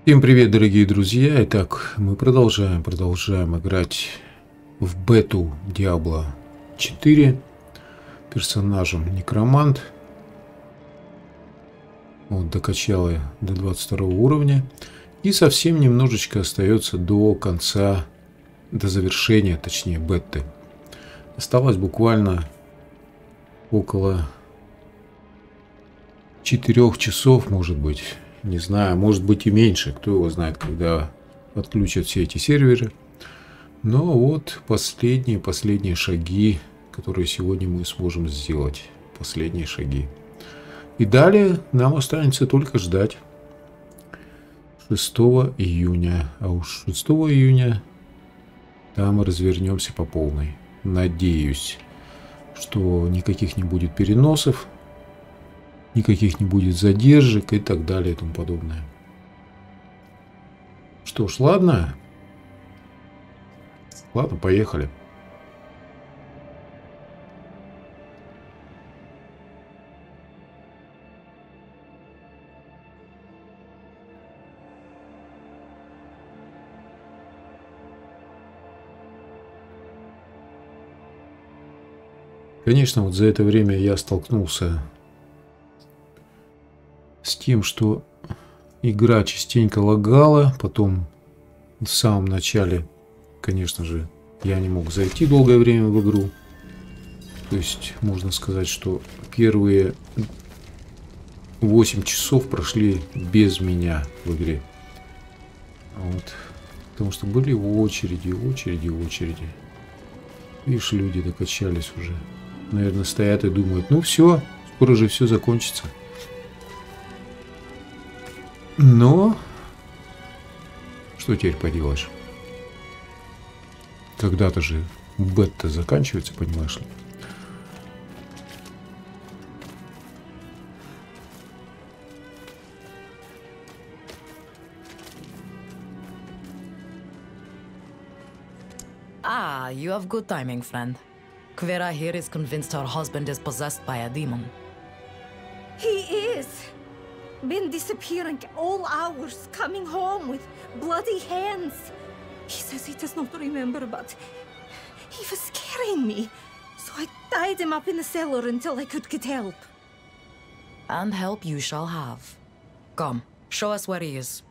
Всем привет, дорогие друзья! Итак, мы продолжаем играть в бету Diablo 4 персонажем Некромант. Вот, докачал я до 22 уровня. И совсем немножечко остается до конца, до завершения, точнее, беты. Осталось буквально около 4 часов, может быть. Не знаю, может быть и меньше. Кто его знает, когда отключат все эти серверы. Но вот последние шаги, которые сегодня мы сможем сделать. Последние шаги. И далее нам останется только ждать 6 июня. А уж 6 июня там мы развернемся по полной. Надеюсь, что никаких не будет переносов. Никаких не будет задержек и так далее и тому подобное. Что ж, ладно. Ладно, поехали. Конечно, вот за это время я столкнулся с тем, что игра частенько лагала, потом в самом начале, конечно же, я не мог зайти долгое время в игру. То есть, можно сказать, что первые 8 часов прошли без меня в игре. Вот. Потому что были очереди. Видишь, люди докачались уже. Наверное, стоят и думают, ну все, скоро же все закончится. Но что теперь поделаешь? Когда-то же бета заканчивается, понимаешь ли? Ah, you have good timing, friend. Kvera here is convinced her husband is possessed by a demon. He is! Been disappearing all hours, coming home with bloody hands. He says he does not remember, but he was scaring me. So I tied him up in the cellar until I could get help. And help you shall have. Come, show us where he is.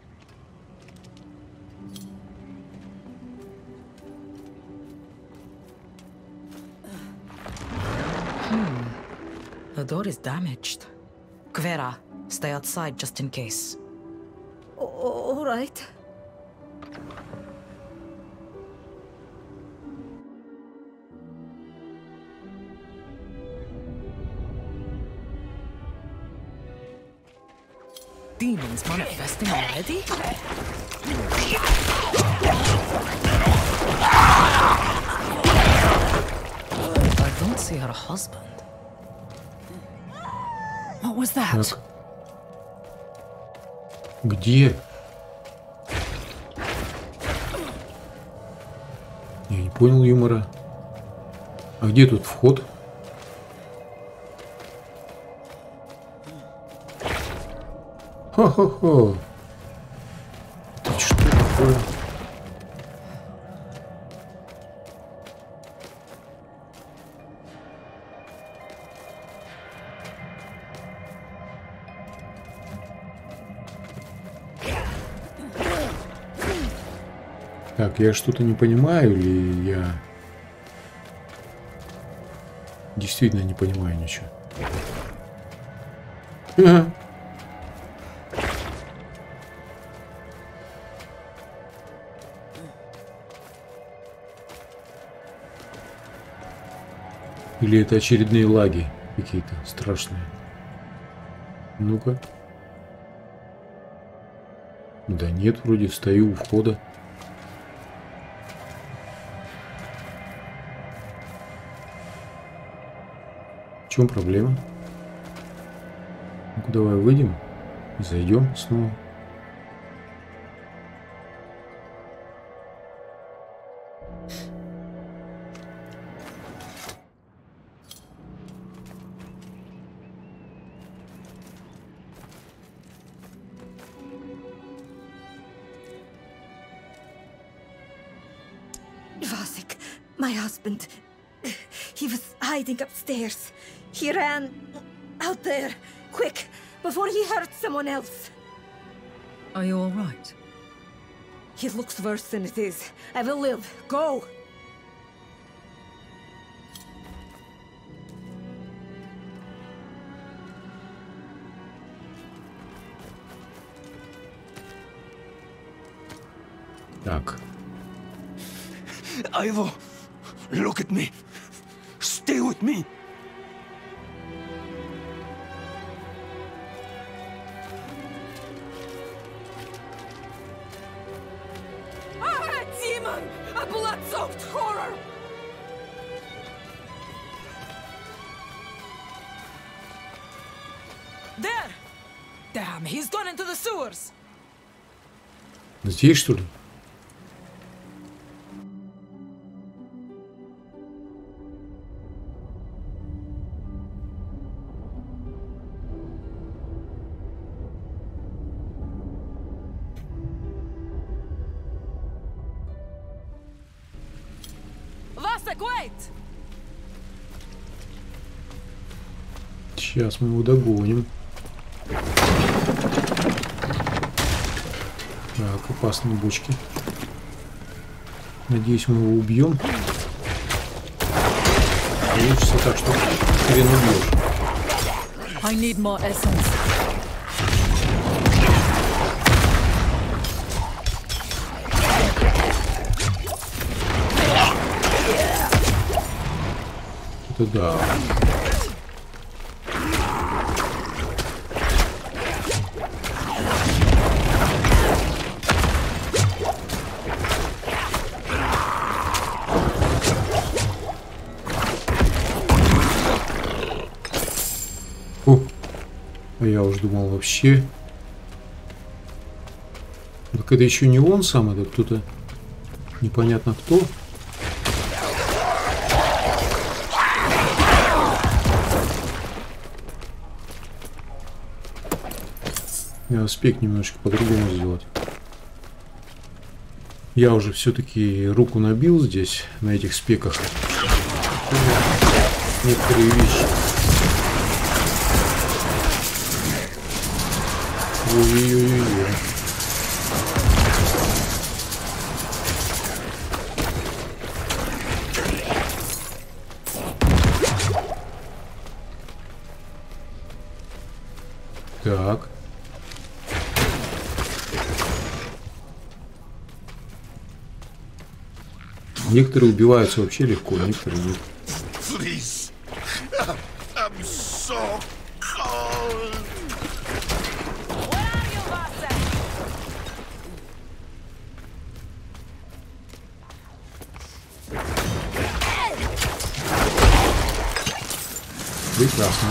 The door is damaged. Kvera, stay outside just in case. All right. Demons manifesting already? I don't see her husband. What was that? Так. Где? Я не понял юмора. А где тут вход? Хо-хо-хо. Это что такое? Так, я что-то не понимаю, или я действительно не понимаю ничего? Ага. Или это очередные лаги какие-то страшные? Ну-ка. Да нет, вроде стою у входа. В чем проблема? Ну-ка, давай выйдем и зайдем снова. My husband. He was hiding upstairs. He ran out there, quick, before he hurt someone else. Are you all right? He looks worse than it is. I will live. Go! Так. Ivo, look at me. Stay with me. Ah, demon! A blood-soaked horror! There! Damn, he's gone into the sewers! Здесь, что ли? Vasek, wait! Сейчас мы его догоним. Так, опасные бочки. Надеюсь, мы его убьем. Получится так, что хрен убьешь. I need more essence. Это да. А я уж думал вообще. Так это еще не он сам, это кто-то непонятно кто. Я спек немножечко по-другому сделать. Я уже все-таки руку набил здесь, на этих спеках. Некоторые вещи. Ой-ой-ой-ой. Так. Некоторые убиваются вообще легко, некоторые нет. Please. I'm so cold. Прекрасно.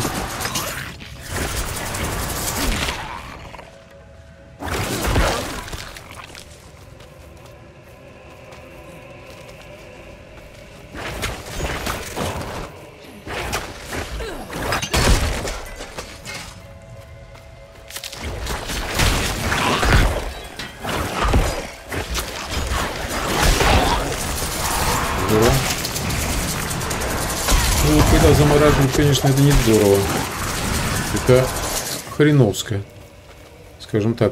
Ну, когда замораживают, конечно, это не здорово. Это хреновское, скажем так.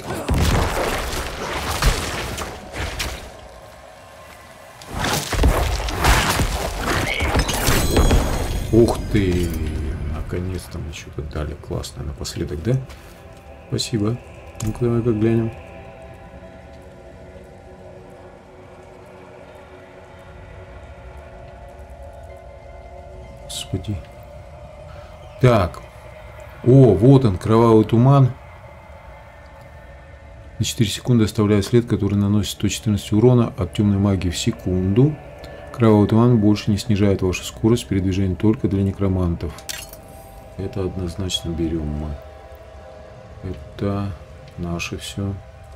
Ух ты! Наконец-то мне что-то дали. Классно напоследок, да? Спасибо. Ну-ка, давай-ка глянем. Господи. Так. О, вот он, кровавый туман. На 4 секунды оставляет след, который наносит 114 урона от темной магии в секунду. Кровавый туман больше не снижает вашу скорость передвижения только для некромантов. Это однозначно берем мы. Это наше все.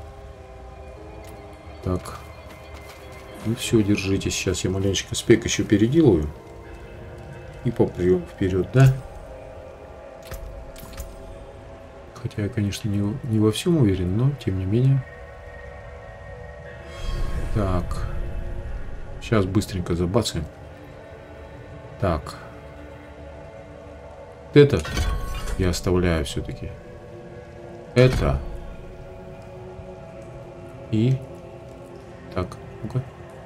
Так. Ну все, держите. Сейчас я маленечко спек еще переделаю. И попрем вперед, да? Хотя я, конечно, не во всем уверен, но тем не менее. Так. Сейчас быстренько забацаем. Так. Это я оставляю все-таки. Это. И... Так, ну-ка.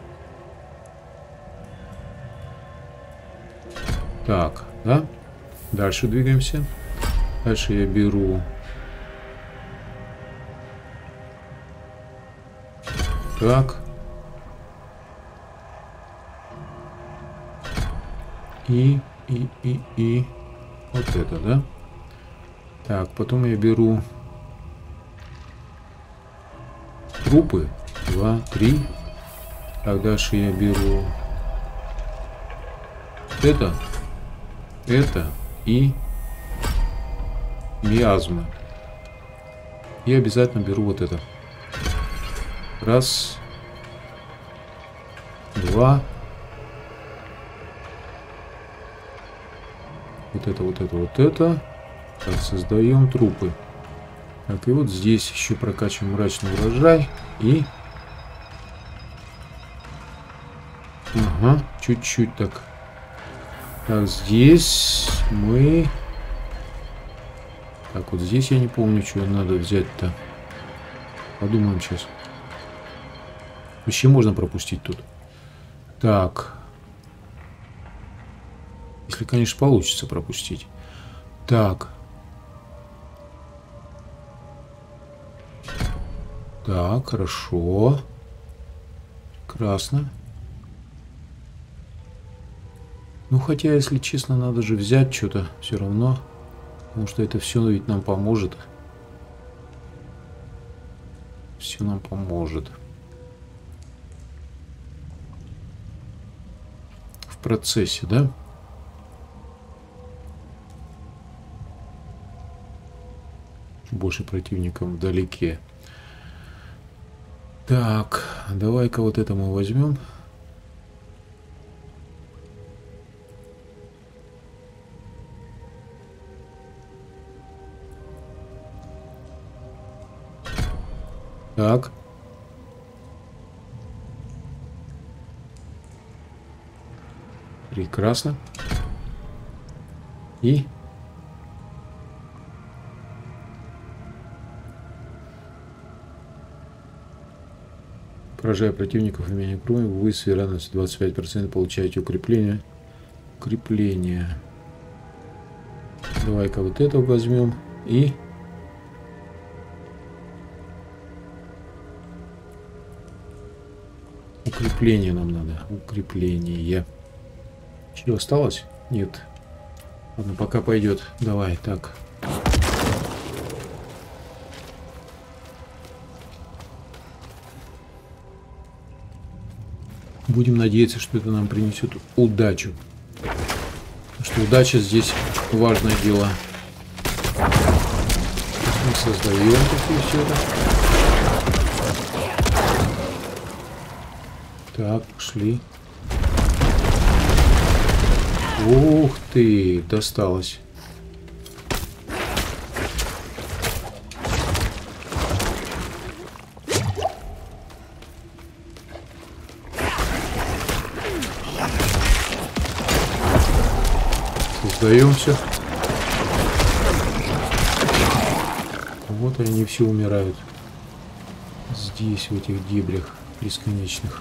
Так, да? Дальше двигаемся. Дальше я беру... Так. И вот это, да? Так, потом я беру трупы. 2, 3. Так, дальше я беру это и миазмы. И обязательно беру вот это. Раз. 2. Вот это, вот это, вот это. Так, создаем трупы. Так, и вот здесь еще прокачиваем мрачный урожай. И... Ага, чуть-чуть так. Так, здесь мы... Так, вот здесь я не помню, что надо взять-то. Подумаем сейчас. Вообще можно пропустить тут. Так. Если, конечно, получится пропустить. Так. Так, хорошо. Прекрасно. Ну, хотя, если честно, надо же взять что-то все равно. Потому что это все ведь нам поможет. Все нам поможет. В процессе, да? Больше противников вдалеке. Так, давай-ка вот это мы возьмем. Так. Прекрасно. И... Поражая противников имени крови, вы с вероятностью 25% получаете укрепление. Укрепление. Давай-ка вот это возьмем. И... Укрепление нам надо. Укрепление. Что осталось? Нет. Ладно, пока пойдет. Давай, так. Будем надеяться, что это нам принесет удачу. Потому что удача здесь важное дело. Мы создаем такие все это. Так, пошли. Ух ты, досталось. Создаем все. Вот они все умирают. Здесь, в этих дебрях бесконечных.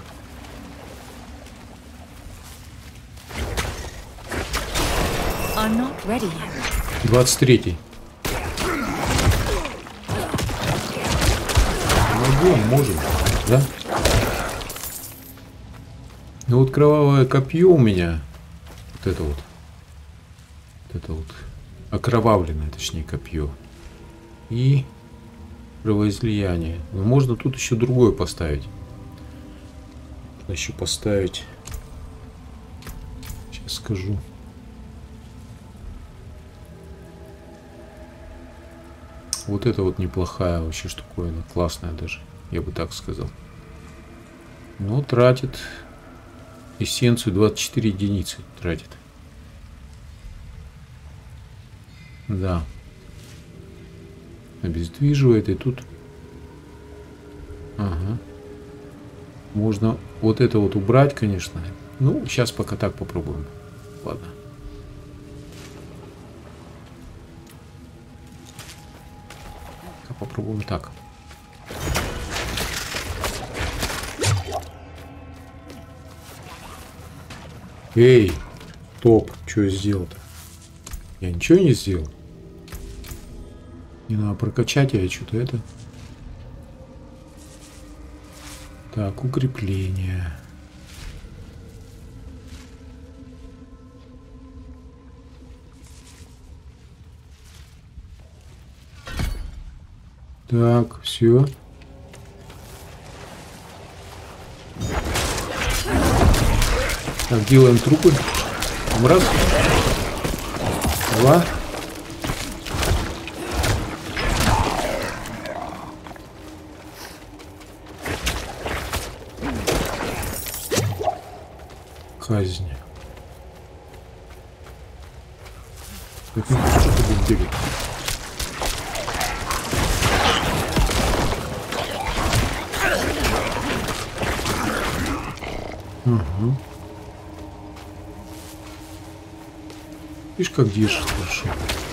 23-й. Можем, да? Ну вот кровавое копье у меня. Вот это вот. Вот это вот. Окровавленное, точнее, копье. И кровоизлияние. Но можно тут еще другое поставить. Можно еще поставить. Сейчас скажу. Вот это вот неплохая вообще штуковина. Классная даже. Я бы так сказал. Но тратит эссенцию 24 единицы. Тратит. Да. Обездвиживает. И тут... Ага. Можно вот это вот убрать, конечно. Ну, сейчас пока так попробуем. Ладно. Попробуем так. Эй, топ, что я сделал-то? Я ничего не сделал. Не надо прокачать, я что-то это. Так, укрепление. Так, все. Так, делаем трупы. Раз. Два. Казнь. Так, ну, что ты будешь бегать? Угу. Видишь, как держишь хорошо.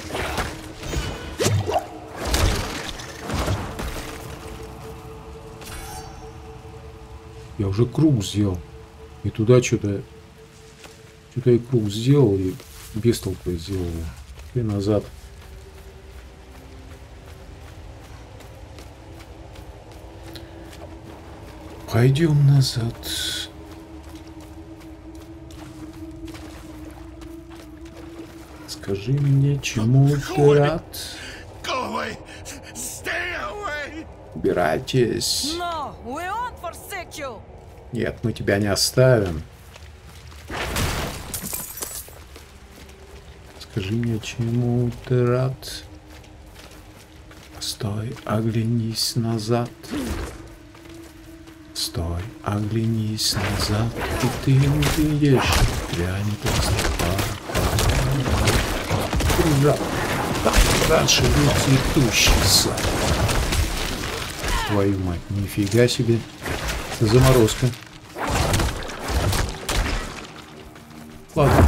Я уже круг сделал. И туда что-то я круг сделал и без толку сделал. И назад. Пойдем назад. Скажи мне, чему ты рад? Убирайтесь. No, we won't forsake you. Нет, мы тебя не оставим. Скажи мне, чему ты рад? Стой, оглянись назад. Стой, оглянись назад, и ты увидишь пряник кружа. Там раньше был цветущий сад. Твою мать, нифига себе. Заморозка. Ладно.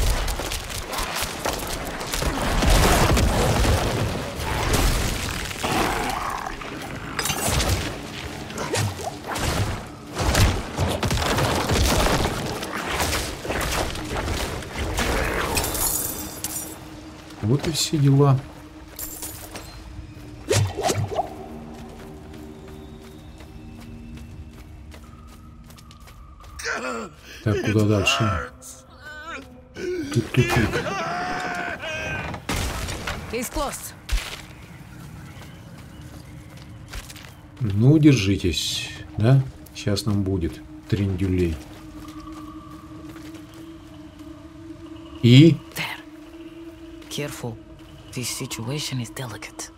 Вот и все дела. Так, куда дальше? Тут тупик. Ну, держитесь, да? Сейчас нам будет трендюлей. И? Careful. This situation is delicate.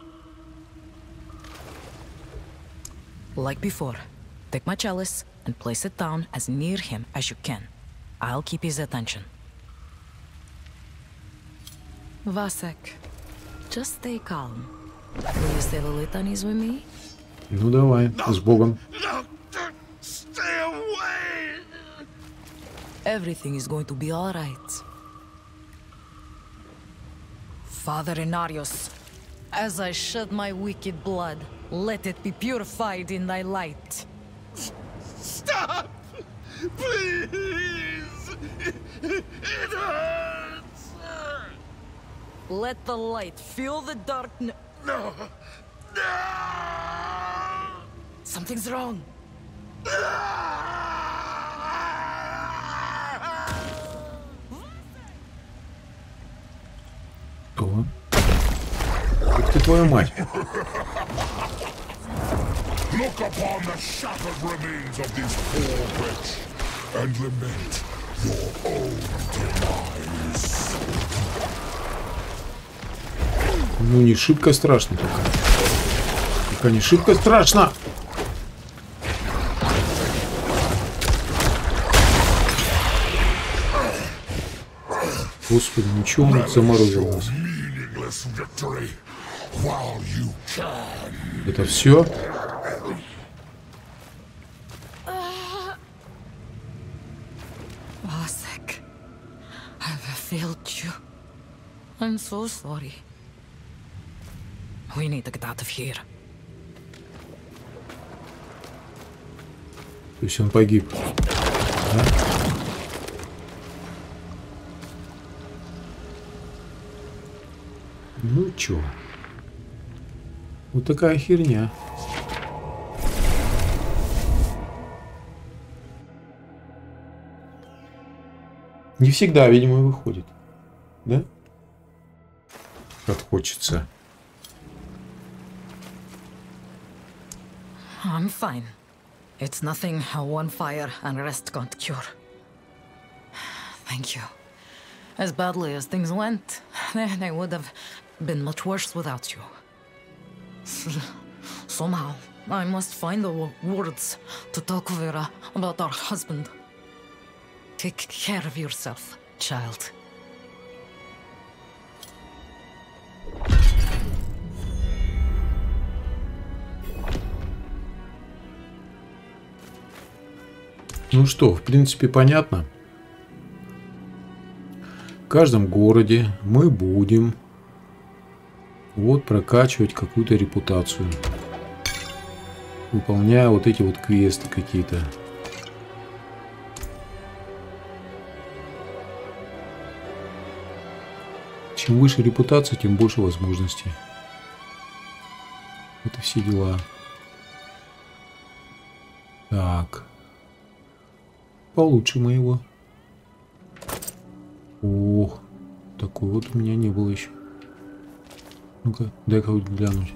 Like before, take my chalice and place it down as near him as you can. I'll keep his attention. Vasek, just stay calm. Will you say the litanies with me? Ну давай, с Богом. Everything is going to be all right. Father Inarius, as I shed my wicked blood, let it be purified in thy light. Stop! Please! It hurts! Let the light fill the darkness. No! No! Something's wrong. Кто? Ух ты, твою мать! Look upon the shattered remains of this poor wretch and lament your own demise. Ну, не шибко страшно только. Только не шибко страшно! Господи, ничего он заморозил нас. Это все? Vasek, I've I'm so sorry. We need to get out of here. То есть он погиб. Да? Ну чё? Вот такая херня. Не всегда, видимо, выходит. Да? Как хочется. I'm fine. It's nothing one fire and rest can't cure. Thank you. As badly as things went, they would have been much worse without you. Somehow, I must find the words to talk to Vera about our husband. Take care of yourself, child. Ну что, в принципе, понятно. В каждом городе мы будем вот прокачивать какую-то репутацию, выполняя вот эти вот квесты какие-то. Чем выше репутация, тем больше возможностей. Это все дела. Так. Получше моего. Ох, такой вот у меня не было еще. Ну-ка, дай-ка вот глянуть.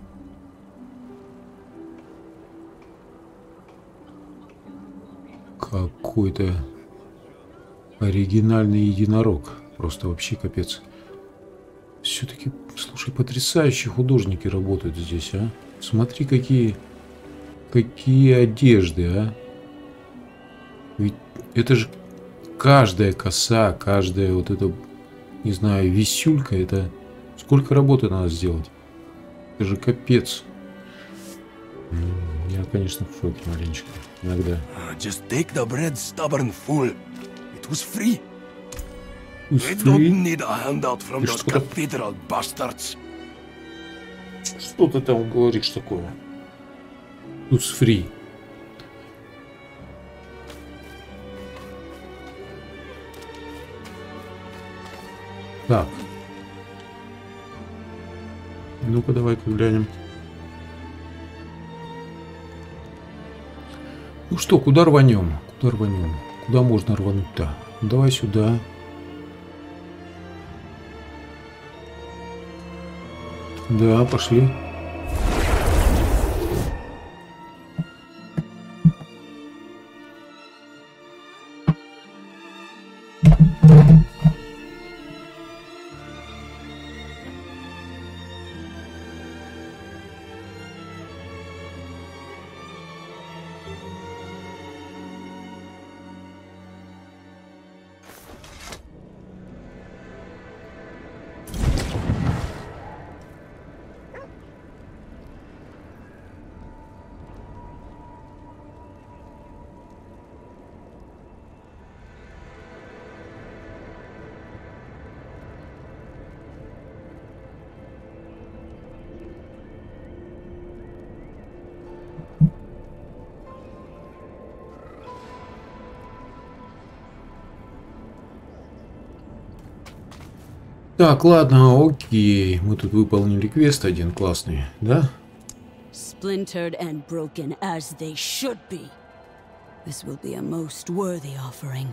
Какой-то оригинальный единорог. Просто вообще капец. Все-таки, слушай, потрясающие художники работают здесь, а. Смотри, какие одежды, а. Ведь это же каждая коса, каждая вот эта, не знаю, висюлька, это сколько работы надо сделать. Это же капец. Я, конечно, в шоке маленечко. Иногда. Just take the bread, stubborn fool. It was free. We Free? don't need a handout from Ты those что-то- cathedral bastards. Что ты там говоришь такое? Тут с фри. Так. Ну-ка, давай-ка глянем. Ну что, куда рванем? Куда рванем? Куда можно рвануть-то? Давай сюда. Да, пошли. Так, ладно, окей. Мы тут выполнили квест один классный, да? Splintered and broken as they should be. This will be a most worthy offering.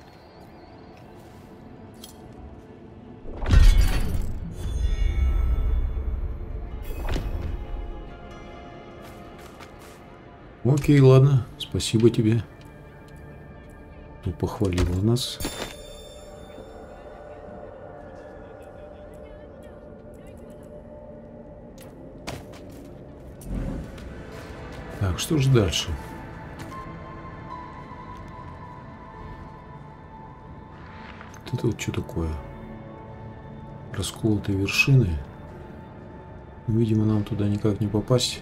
Окей, ладно. Спасибо тебе. Ты похвалила нас. Так, что же дальше? Вот это вот что такое? Расколотые вершины. Видимо, нам туда никак не попасть.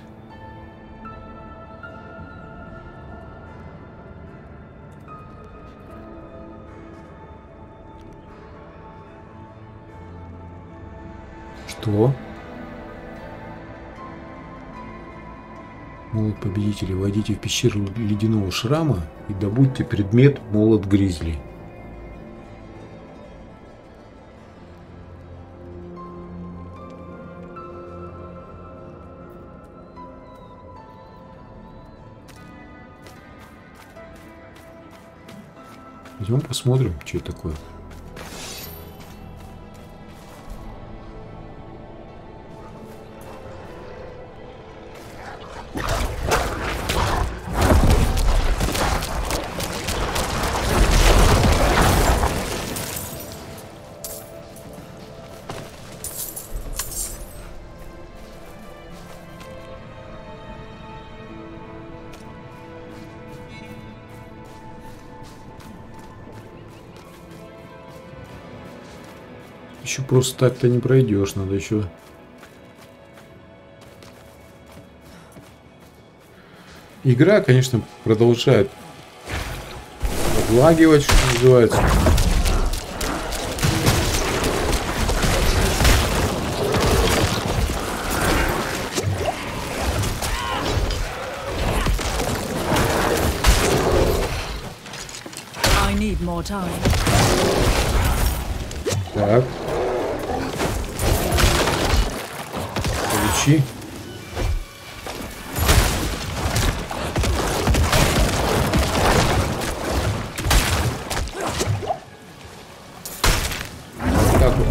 Что? Молот победителя. Войдите в пещеру ледяного шрама и добудьте предмет молот гризли. Идем посмотрим, что это такое. Еще просто так-то не пройдешь, надо еще. Игра, конечно, продолжает отлагивать, что называется. I need more time. Так. Получи. Так вот.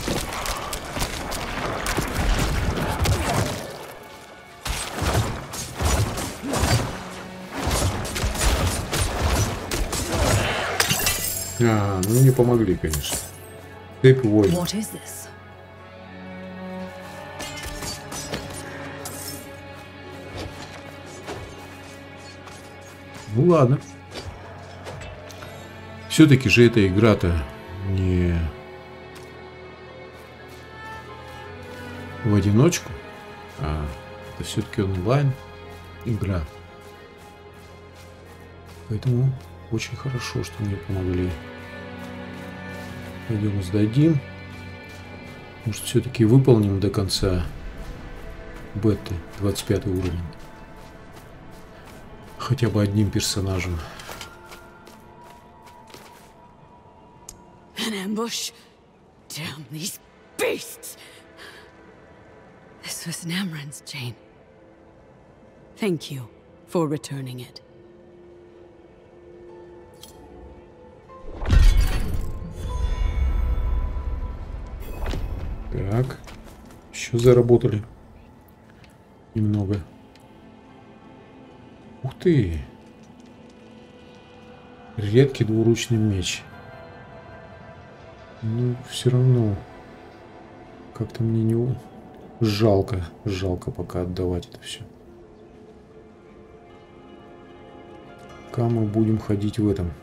Ну не помогли, конечно. Цепь воина. What is this? Ну ладно. Все-таки же эта игра-то не в одиночку, а это все-таки онлайн игра. Поэтому очень хорошо, что мне помогли. Пойдем сдадим. Может, все-таки выполним до конца беты 25 уровень. Хотя бы одним персонажем. An ambush? Damn these beasts! This was Namran's chain. Thank you for returning it. Так, еще заработали немного. Ух ты! Редкий двуручный меч. Ну, все равно как-то мне не жалко пока отдавать это все. Пока мы будем ходить в этом.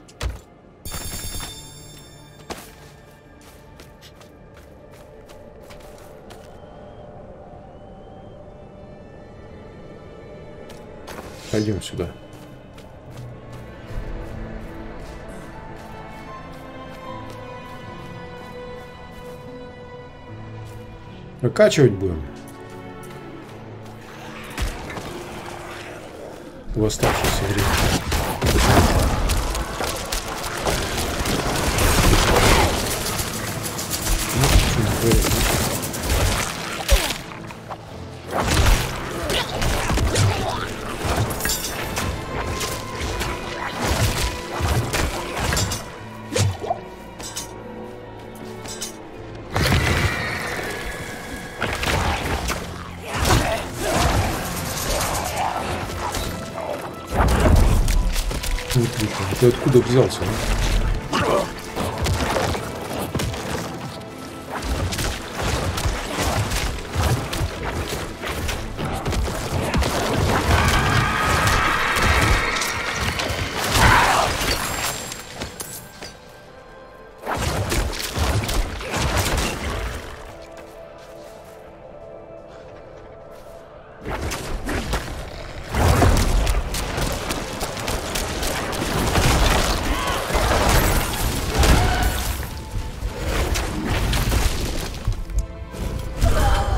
Пойдем сюда. Накачивать будем. В оставшееся время. Ты откуда взялся? А?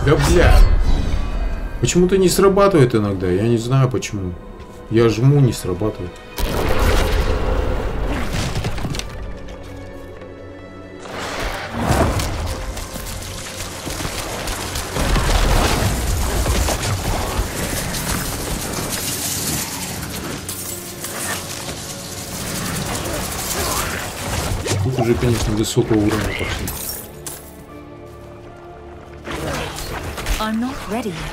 Да бля! Почему-то не срабатывает иногда, я не знаю почему. Я жму, не срабатывает. Тут уже, конечно, высокого уровня пошли. I'm not ready yet.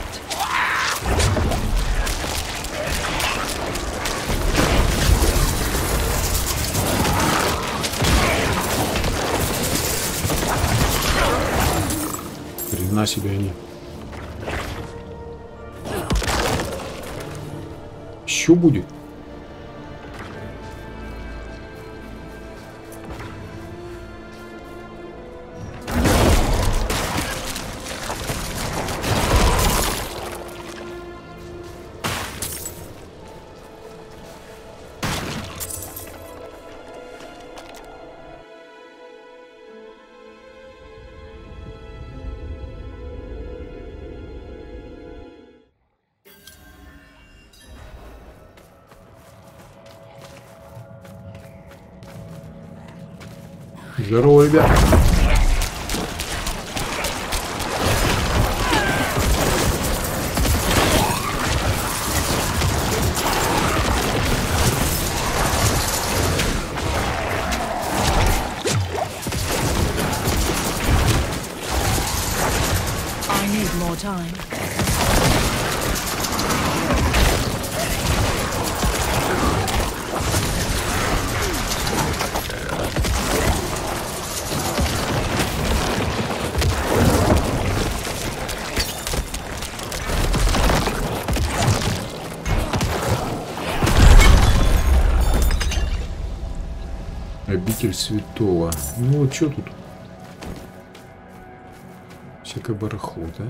Хрена себе они. Еще будет? Здорово, ребят. I need more time. Обитель святого. Ну вот что тут? Всякое барахло, да?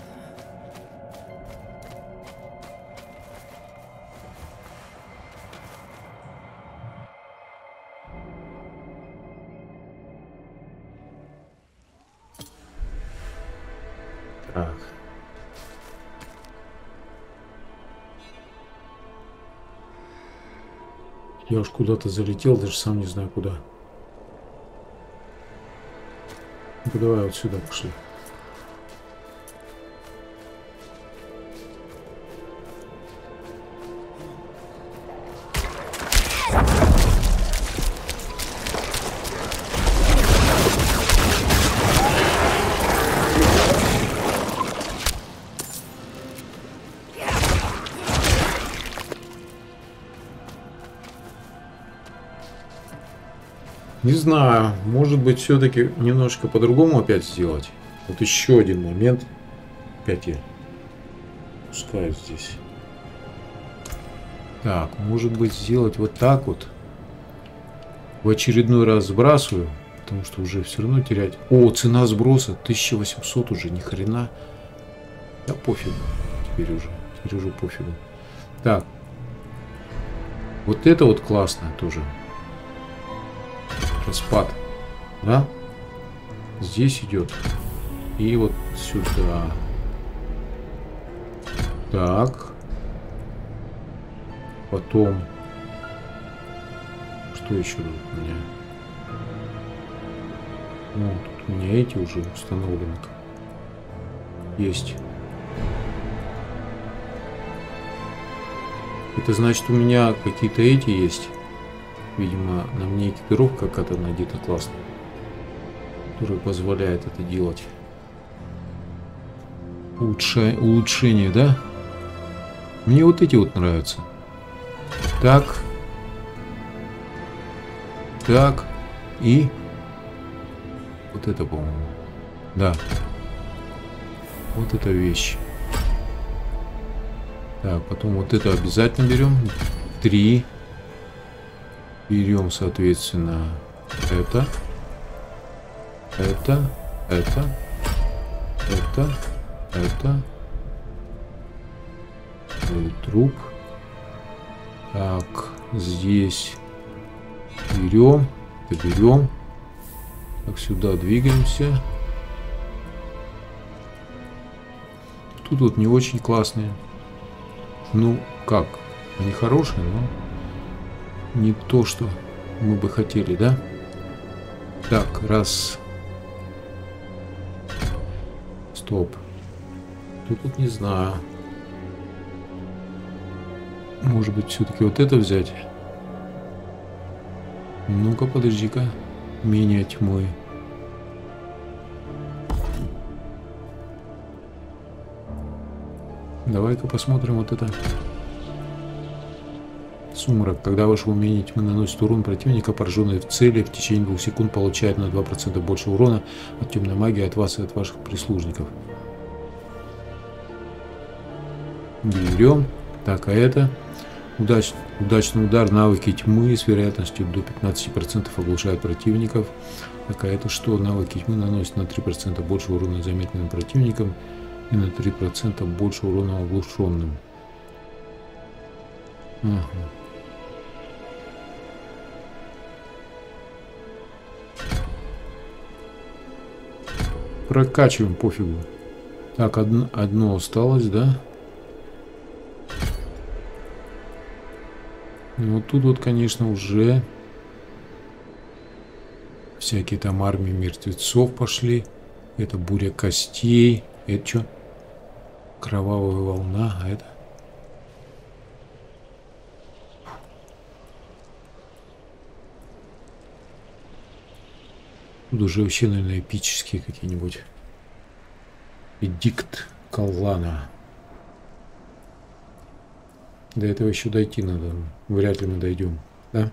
Так. Я уж куда-то залетел, даже сам не знаю куда. Ну-ка, давай вот сюда пошли. Не знаю, может быть, все-таки немножко по-другому опять сделать. Вот еще один момент. Опять я пускаю здесь. Так, может быть, сделать вот так вот. В очередной раз сбрасываю, потому что уже все равно терять. О, цена сброса 1800 уже, ни хрена. Да пофигу. Теперь уже пофигу. Так. Вот это вот классно тоже. Распад, да? Здесь идет. И вот сюда. Так. Потом. Что еще тут у меня? Ну, тут у меня эти уже установлены. Есть. Это значит, у меня какие-то эти есть. Видимо, на мне экипировка какая-то надета классно, которая позволяет это делать. Улучшение, да? Мне вот эти вот нравятся. Так. Так. И вот это, по-моему. Да. Вот эта вещь. Так, потом вот это обязательно берем. 3. Берем, соответственно, это. Труп. Так, здесь берем. Это берем. Так, сюда двигаемся. Тут вот не очень классные. Ну, как? Они хорошие, но не то, что мы бы хотели, да? Так, раз. Стоп. Тут вот не знаю. Может быть, все-таки вот это взять? Ну-ка, подожди-ка. Менее тьмы. Давай-ка посмотрим вот это. Сумрак. Когда ваше умение тьмы наносит урон противника, пораженный в цели, в течение 2 секунд получает на 2% больше урона от темной магии от вас и от ваших прислужников. Берем. Так, а это удачный удар, навыки тьмы с вероятностью до 15% оглушает противников. Так, а это что? Навыки тьмы наносят на 3% больше урона незаметным противникам и на 3% больше урона оглушенным. Ага. Прокачиваем, пофигу. Так, одно осталось, да? Ну, вот тут вот, конечно, уже всякие там армии мертвецов пошли. Это буря костей. Это что? Кровавая волна. А это? Тут уже вообще, наверное, эпические какие-нибудь. Эдикт Каллана. До этого еще дойти надо. Вряд ли мы дойдем. Да?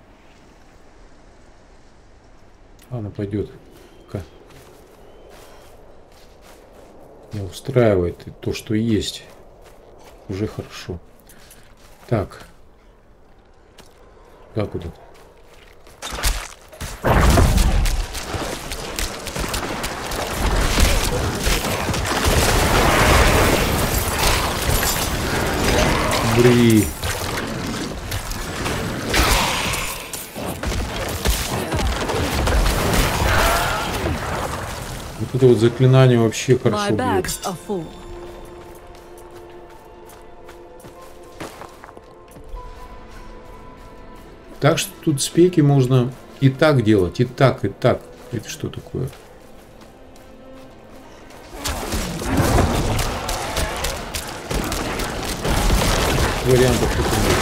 Она пойдет. Не устраивает то, что есть. Уже хорошо. Так. Да, куда-то. Бри. Вот это вот заклинание вообще хорошо бьет. Так что тут спеки можно и так делать, и так, и так. Это что такое? Вариантов тут нет.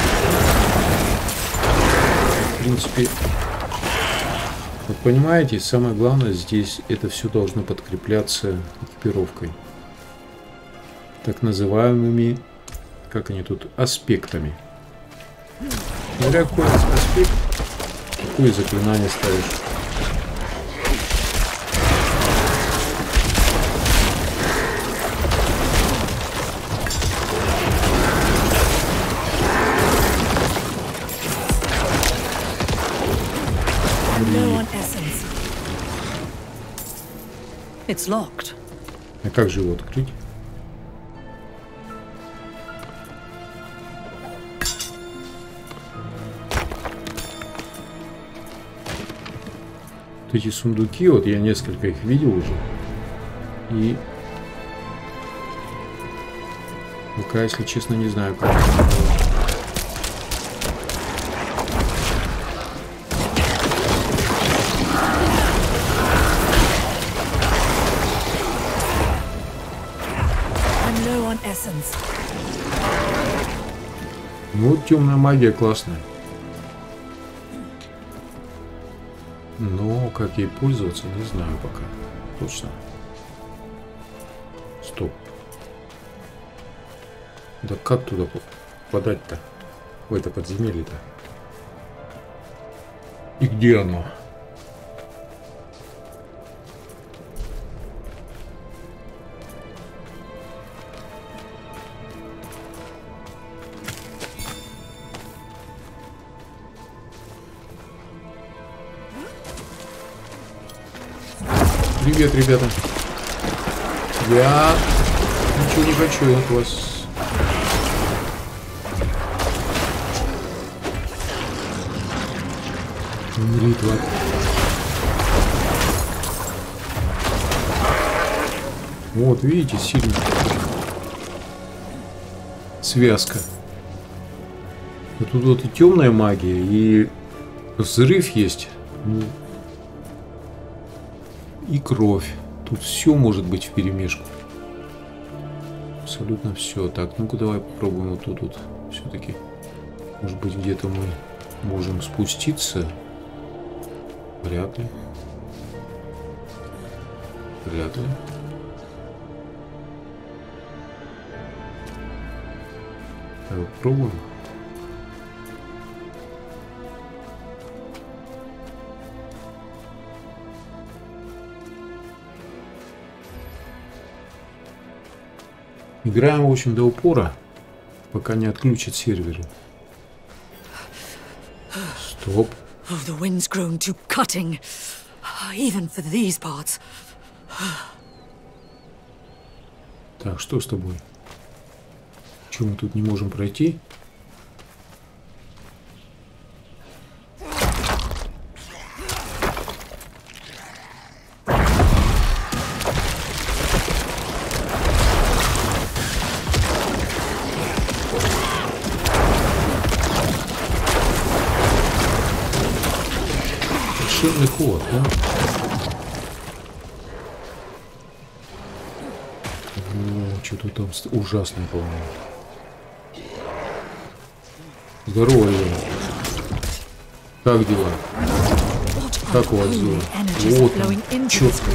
В принципе, вот понимаете, самое главное здесь это все должно подкрепляться экипировкой, так называемыми, как они тут, аспектами. Смотря какой аспект, какое заклинание ставишь. It's locked. А как же его открыть? Вот эти сундуки, вот я несколько их видел уже. И пока, если честно, не знаю, как. Ну вот темная магия классная. Но как ей пользоваться, не знаю пока. Точно. Стоп. Да как туда попадать-то? В это подземелье-то? И где оно? Привет, ребята. Я ничего не хочу от вас. Умри, тварь. Вот, видите, сильно. связка. А тут вот и темная магия, и взрыв есть, ну, и кровь. Тут все может быть вперемешку. Абсолютно все. Так, ну-ка давай попробуем вот тут вот все-таки. Может быть, где-то мы можем спуститься? Вряд ли. Вряд ли. Давай попробуем. Играем, в общем, до упора, пока не отключат серверы. Стоп. Oh, the wind's grown too cutting, even for these parts. Так, что с тобой? Чего мы тут не можем пройти? Ширный ход, да? О, что-то там ужасное, по-моему. Здорово, Лена. Как дела? Как у вас дела? Вот он, четко.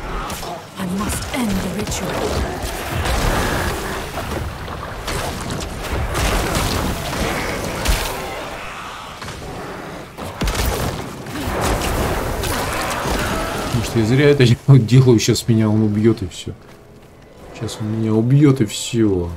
Я зря это делаю, сейчас меня он убьет и все. Сейчас он меня убьет и все.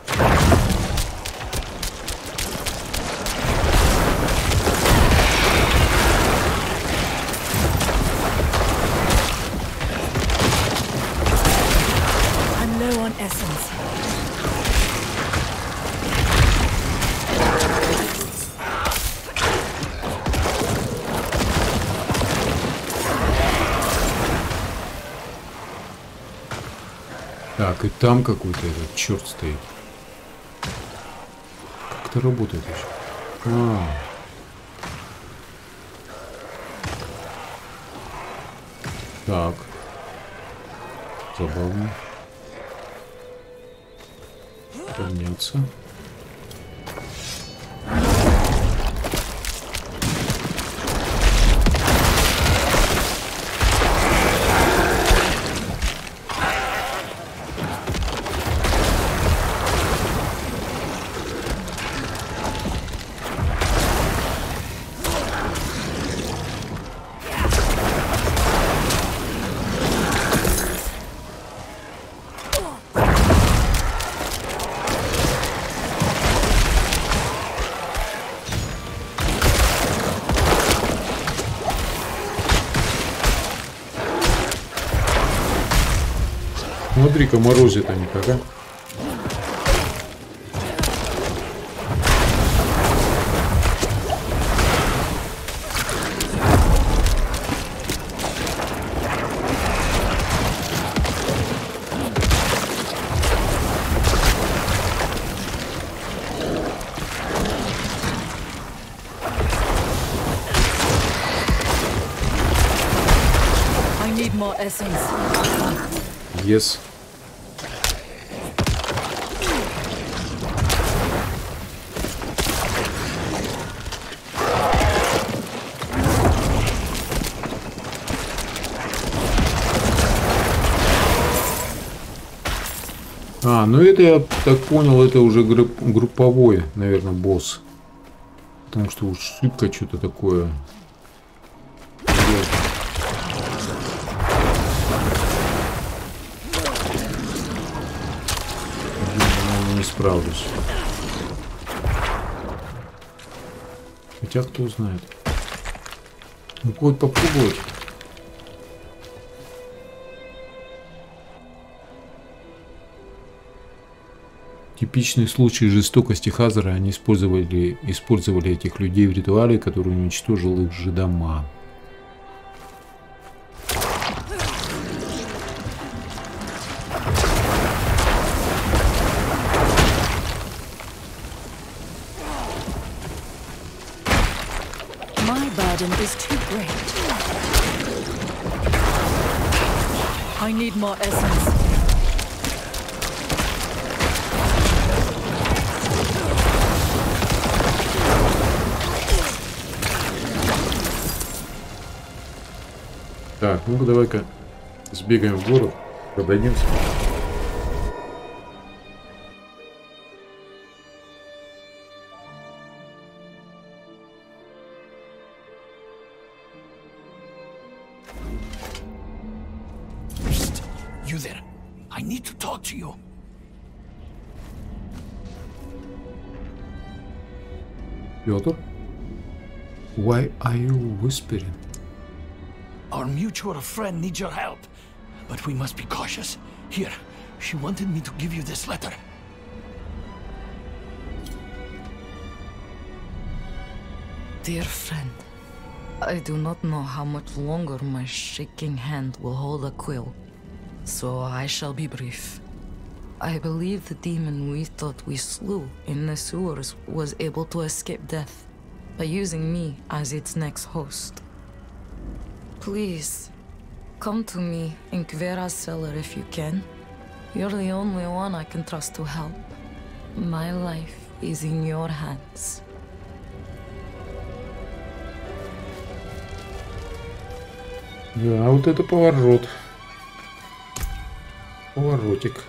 Так, и там какой-то этот черт стоит. Как это работает еще? Так. Забавно. Подняться. Смотри-ка, морозит они как, а? I need more essence. Yes. Ну это, я так понял, это уже групповой, наверное, босс. Потому что уж шибко что-то такое. Я не справлюсь. Хотя кто знает. Ну хоть попробовать. Типичный случай жестокости Хазара. Они использовали этих людей в ритуале, который уничтожил их же дома. My burden is too great. I need more essence. Так, ну-ка давай-ка сбегаем в город, продадимся. You there. I need to talk to you. Пётр? Why are you whispering? Our mutual friend needs your help, but we must be cautious. Here, she wanted me to give you this letter. Dear friend, I do not know how much longer my shaking hand will hold a quill, so I shall be brief. I believe the demon we thought we slew in the sewers was able to escape death by using me as its next host. Please, come to me in Kvera's cellar if you can. You're the only one I can trust to help. My life is in your hands. Да, вот это поворот. Поворотик.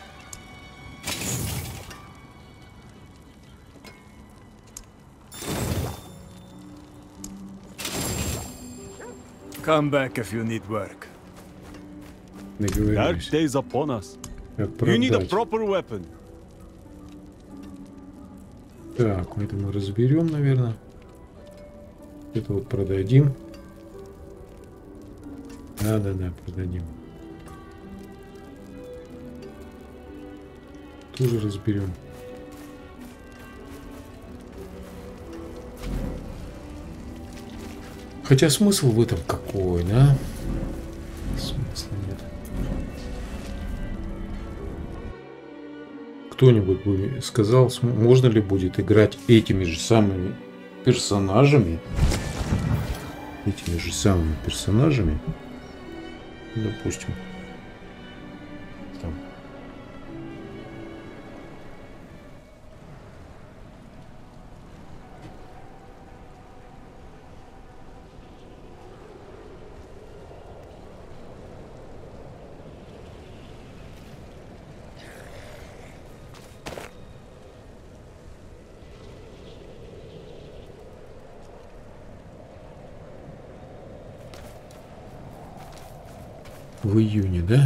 Come back if you need work. Dark Договорились. days upon us. Как You need a продать. proper weapon. Так, это мы разберем, наверное. Это вот продадим. Да, продадим. Тоже разберем. Хотя смысл в этом какой, да? Смысла нет. Кто-нибудь бы сказал, можно ли будет играть этими же самыми персонажами? Допустим. Там. В июне, да?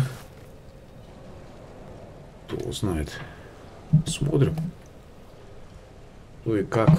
Кто знает. Смотрим. Ну и как.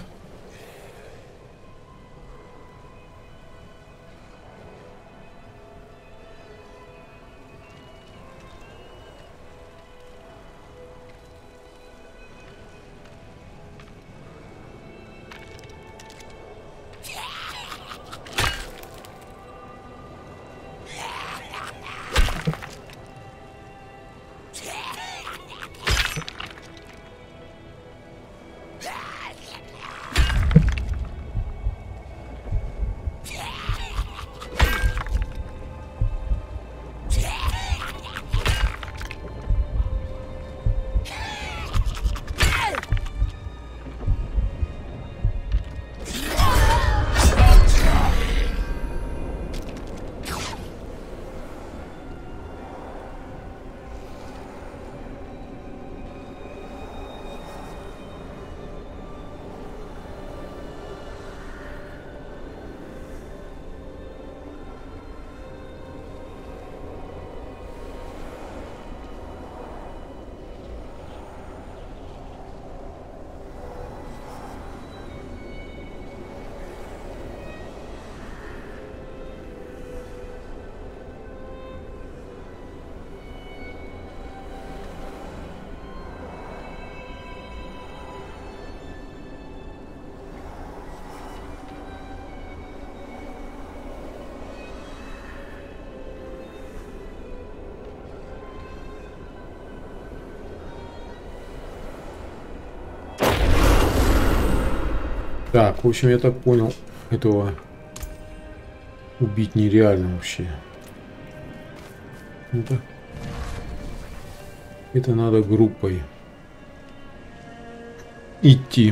Так, в общем, я так понял, Этого убить нереально вообще. Это надо группой идти.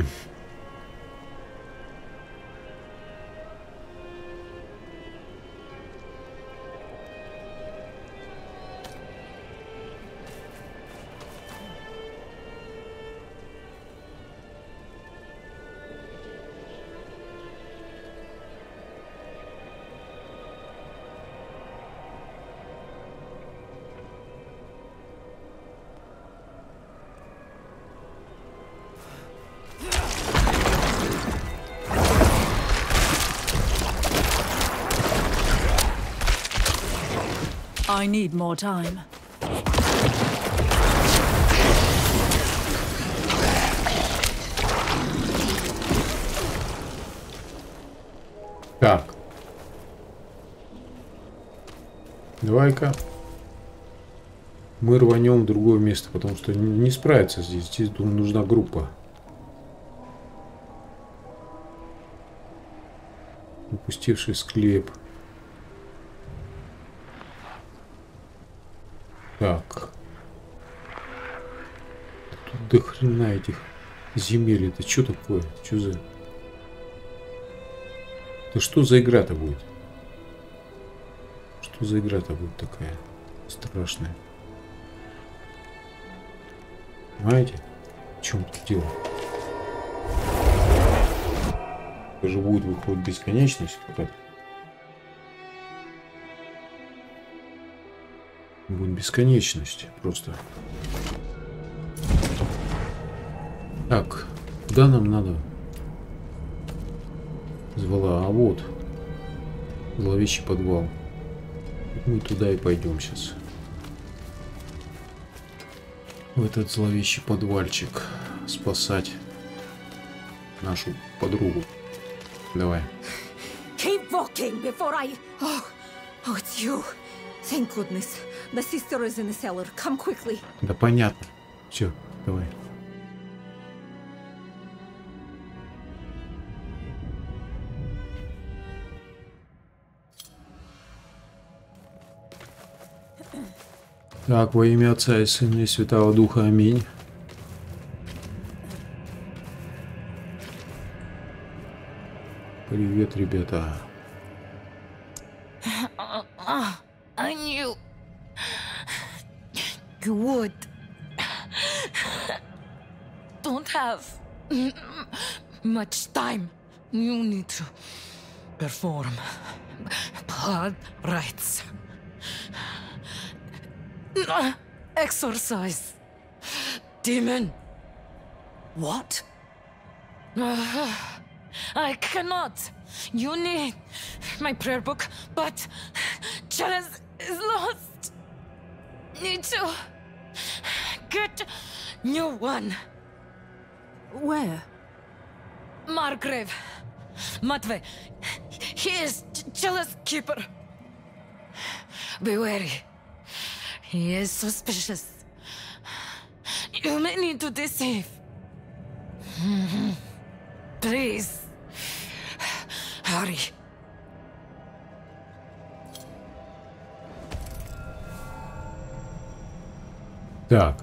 I need more time. Так. Давай-ка мы рванем в другое место, потому что не справится здесь. Здесь нужна группа. Упустивший склеп. Так. Тут до хрена этих земель. Это что такое? Что за... Да что за игра-то будет? Что за игра-то будет такая страшная? Понимаете? В чем тут дело? Это же будет выходить бесконечность какая-то. Будет бесконечность просто. Так, куда нам надо? Звала, а вот зловещий подвал. Мы туда и пойдем сейчас. В этот зловещий подвальчик спасать нашу подругу. Давай. Keep walking before I... Oh, it's you. Thank goodness. The sister is in the cellar. Come quickly. Да понятно. Все, давай. Так, во имя Отца и Сына и Святого Духа. Аминь. Привет, ребята. I knew you would. Don't have much time. You need to perform blood rites. Exorcise demon. What? I cannot. You need my prayer book, but Chalice is lost. Need to get new one. Where? Margrave. Matvey. He is Chalice keeper. Be wary. He is suspicious. You may need to deceive. Please. Hurry. Так.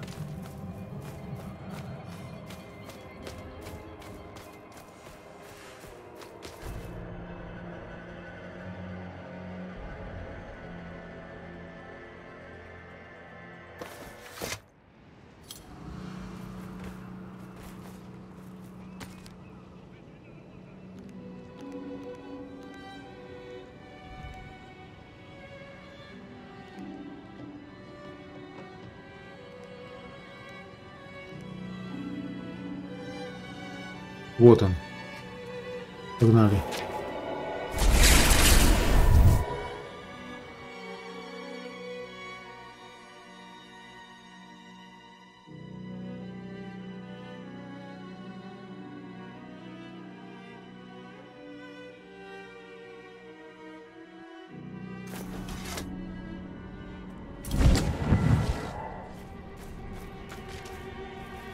Вот он. Погнали.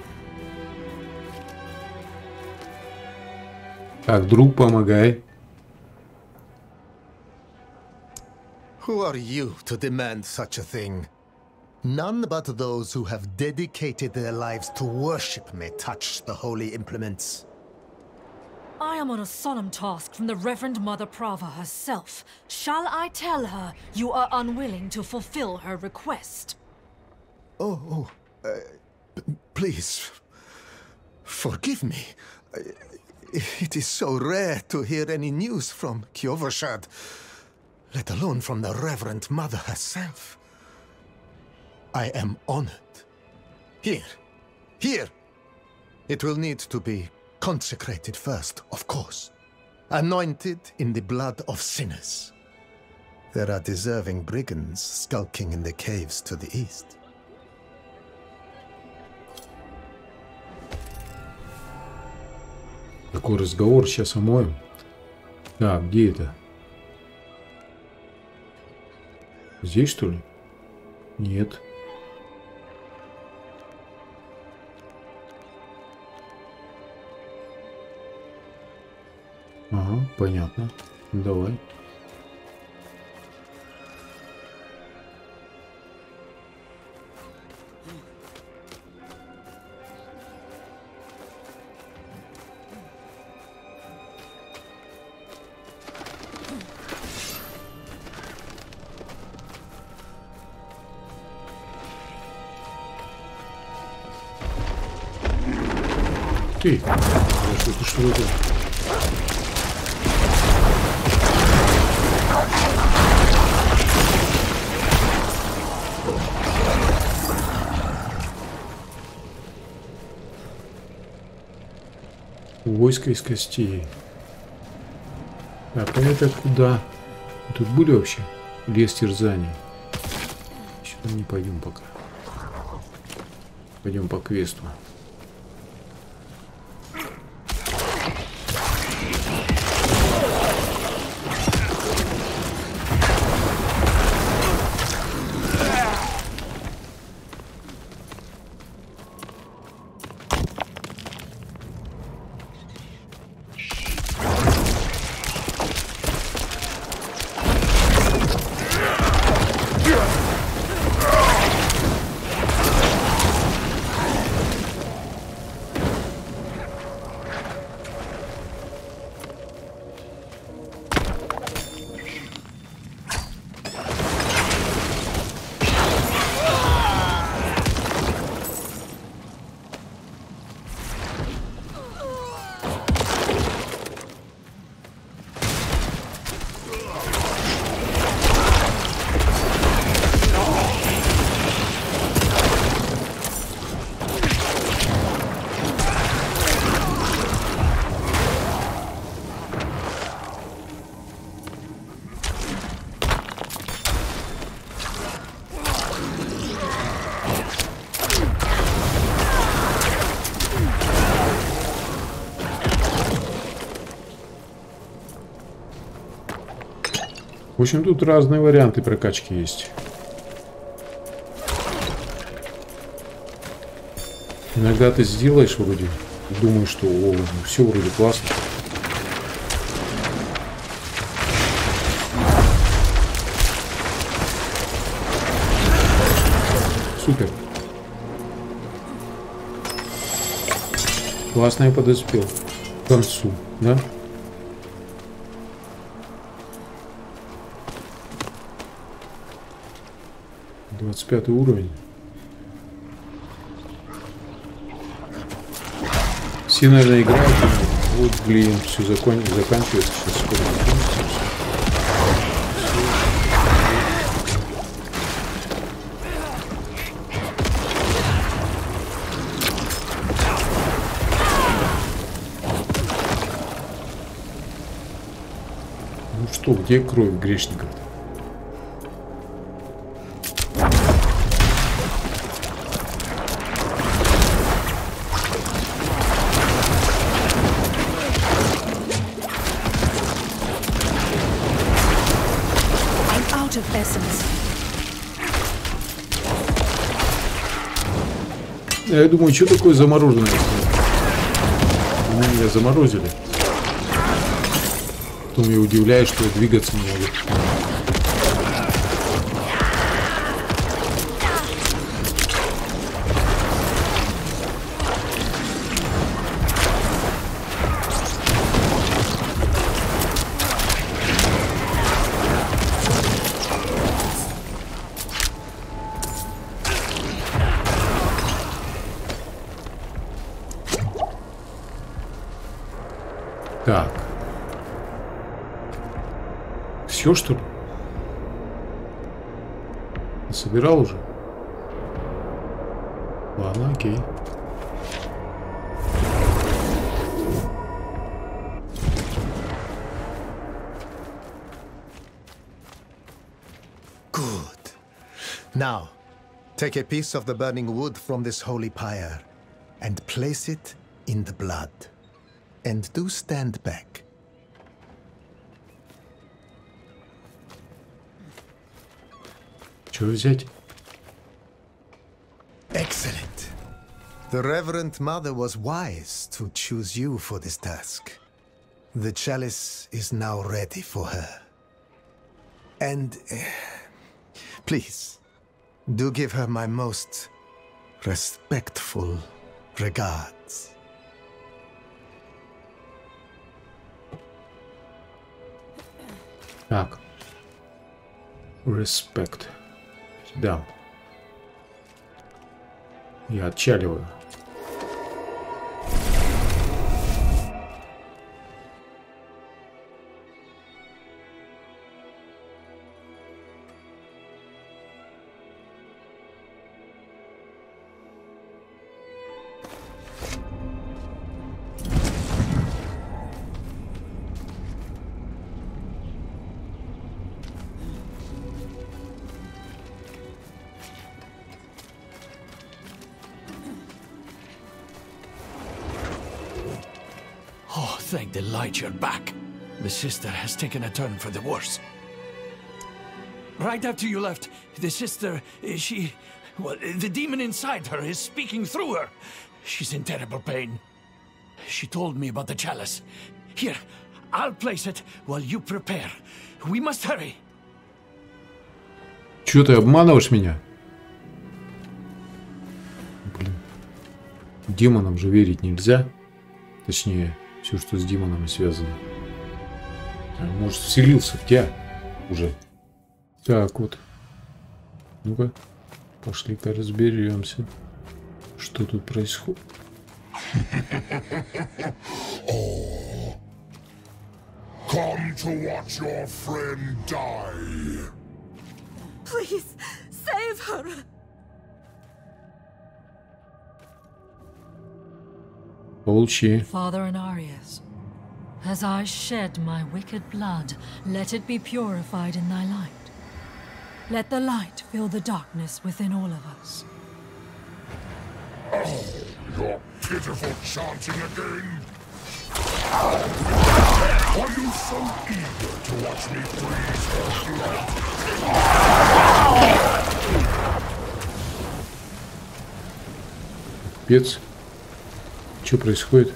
Так, друг, помогай. Who are you to demand such a thing? None but those who have dedicated their lives to worship may touch the holy implements. I am on a solemn task from the Reverend Mother Prava herself. Shall I tell her you are unwilling to fulfill her request? Please, forgive me. It is so rare to hear any news from Kiovershad, let alone from the Reverend Mother herself. I am honored. Here. It will need to be consecrated first, of course. Anointed in the blood of sinners. There are deserving brigands skulking in the caves to the east. Такой разговор, сейчас омоем. Так, где это? Здесь, что ли? Нет. Ага, понятно. Давай. Ты, что это? Войско из костей. Так, а это куда? Тут были вообще? Лес терзаний. Сюда не пойдем пока. Пойдем по квесту. В общем, тут разные варианты прокачки есть. Иногда ты сделаешь вроде, думаешь, что о, ну, все вроде классно. Супер. Классно я подоспел к концу, да? 25 уровень. Все, наверное, играют. Вот, блин, все заканчивается. Сейчас скоро закончится. Ну что, где кровь грешников-то? Я думаю, что такое замороженное? Меня заморозили. Потом я удивляюсь, что я двигаться не могу. Все, что ли? Собирал уже? Ладно, окей. Good. Now, take a piece of the burning wood from this holy pyre and place it in the blood. And do stand back. Что взять? Excellent. The Reverend Mother was wise to choose you for this task. The chalice is now ready for her. And please, do give her my most respectful regards. Так. Respect. Да. Я отчаливаю. Oh, thank the light you're back. The sister has taken a turn for the worse. Right after you left, the sister, well, the demon inside her is speaking through her. She's in terrible pain. She told me about the chalice. Here, I'll place it while you prepare. We must hurry. Чё ты обманываешь меня? Блин. Демонам же верить нельзя. Точнее, все, что с демонами связано. Может, вселился в тебя уже. Так вот. Ну-ка. Пошли-ка разберемся. Что тут происходит? Come to watch your friend die. Please, save her! Получи. Father Anarius, as I shed my wicked blood, let it be purified in thy light. Let the light fill the darkness within all of us. Oh, your pitiful chanting again. Are you so eager to watch me freeze her blood? Пец. Что происходит?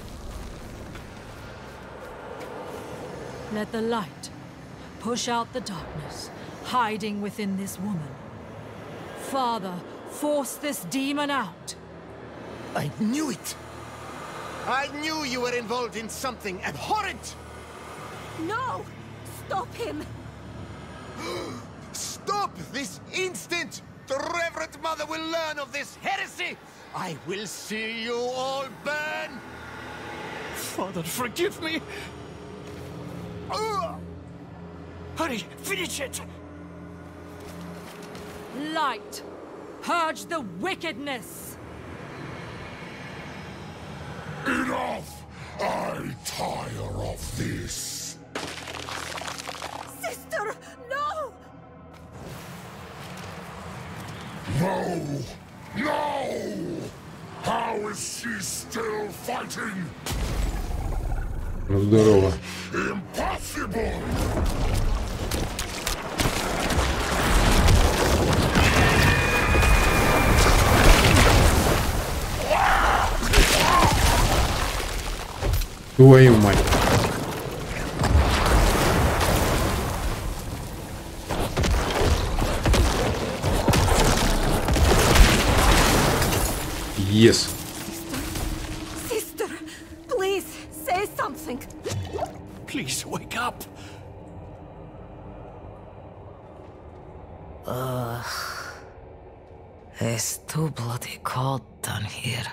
Let the light push out the darkness, hiding within this woman. Father, force this demon out. I knew it! I knew you were involved in something abhorrent! No! Stop him! Stop this instant! The Reverend Mother will learn of this heresy! I will see you all burn! Father, forgive me. Hurry, finish it. Light, purge the wickedness. Enough! I tire of this. Sister, no! No! No! How is she still fighting? Здорово. Impossible! Твою мать. Yes. Sister, please, say something. Please wake up. It's too bloody cold down here.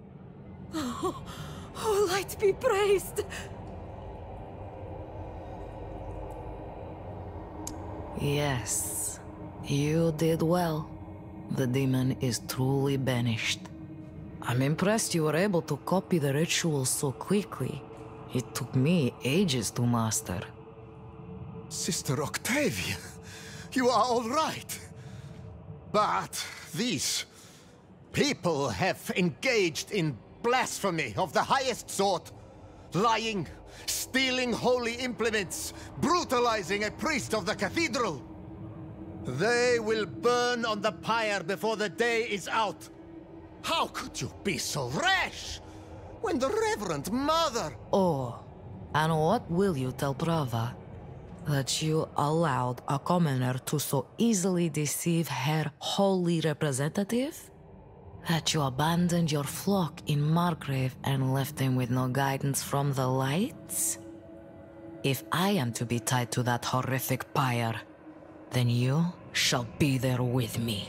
Oh, light be praised! Yes, you did well. The demon is truly banished. I'm impressed you were able to copy the ritual so quickly. It took me ages to master. Sister Octavia, you are all right. But these people have engaged in blasphemy of the highest sort. Lying, stealing holy implements, brutalizing a priest of the cathedral. They will burn on the pyre before the day is out. How could you be so rash when the Reverend Mother... Oh, and what will you tell Prava? That you allowed a commoner to so easily deceive her holy representative? That you abandoned your flock in Margrave and left them with no guidance from the lights? If I am to be tied to that horrific pyre, then you shall be there with me.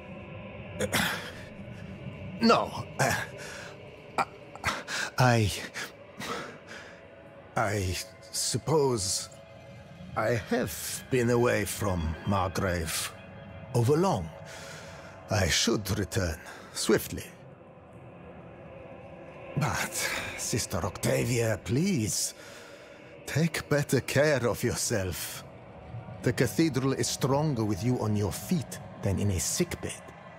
No. I suppose I have been away from Margrave overlong. I should return swiftly. But, Sister Octavia, please, take better care of yourself. The cathedral is stronger with you on your feet than in a sickbed.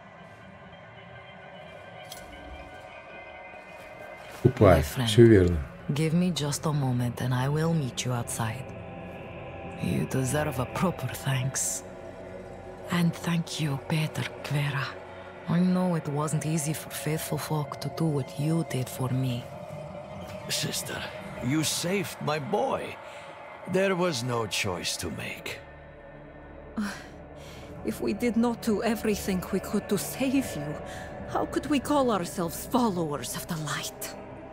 Упай, все верно. Give me just a moment and I will meet you outside. You deserve a proper thanks. And thank you, Peter Quera. I know it wasn't easy for faithful folk to do what you did for me. Sister, you saved my boy. There was no choice to make. If we did not do everything we could to save you, how could we call ourselves followers of the light?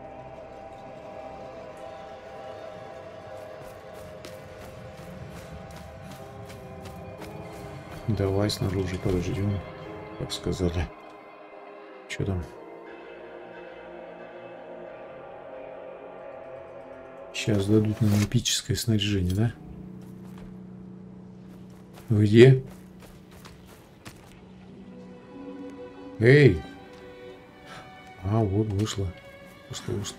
Давай снаружи подождем, как сказали. Что там? Сейчас дадут нам эпическое снаряжение, да? Вы где? Эй! А, вот вышло. Вышло.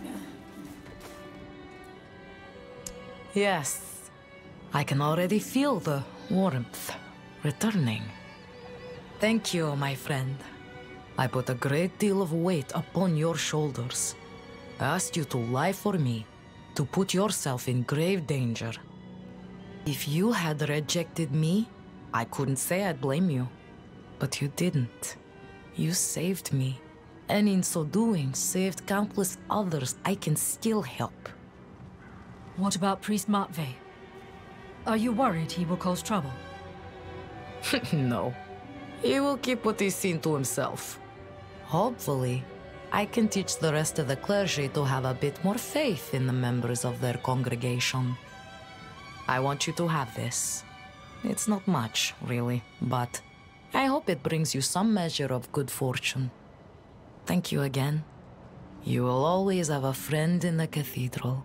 Yes, I can already feel the warmth returning. Thank you, my friend. I put a great deal of weight upon your shoulders. I asked you to lie for me, to put yourself in grave danger. If you had rejected me, I couldn't say I'd blame you. But you didn't. You saved me, and in so doing, saved countless others I can still help. What about Priest Matvey? Are you worried he will cause trouble? No. He will keep what he's seen to himself. Hopefully, I can teach the rest of the clergy to have a bit more faith in the members of their congregation. I want you to have this. It's not much, really, but I hope it brings you some measure of good fortune. Thank you again. You will always have a friend in the cathedral.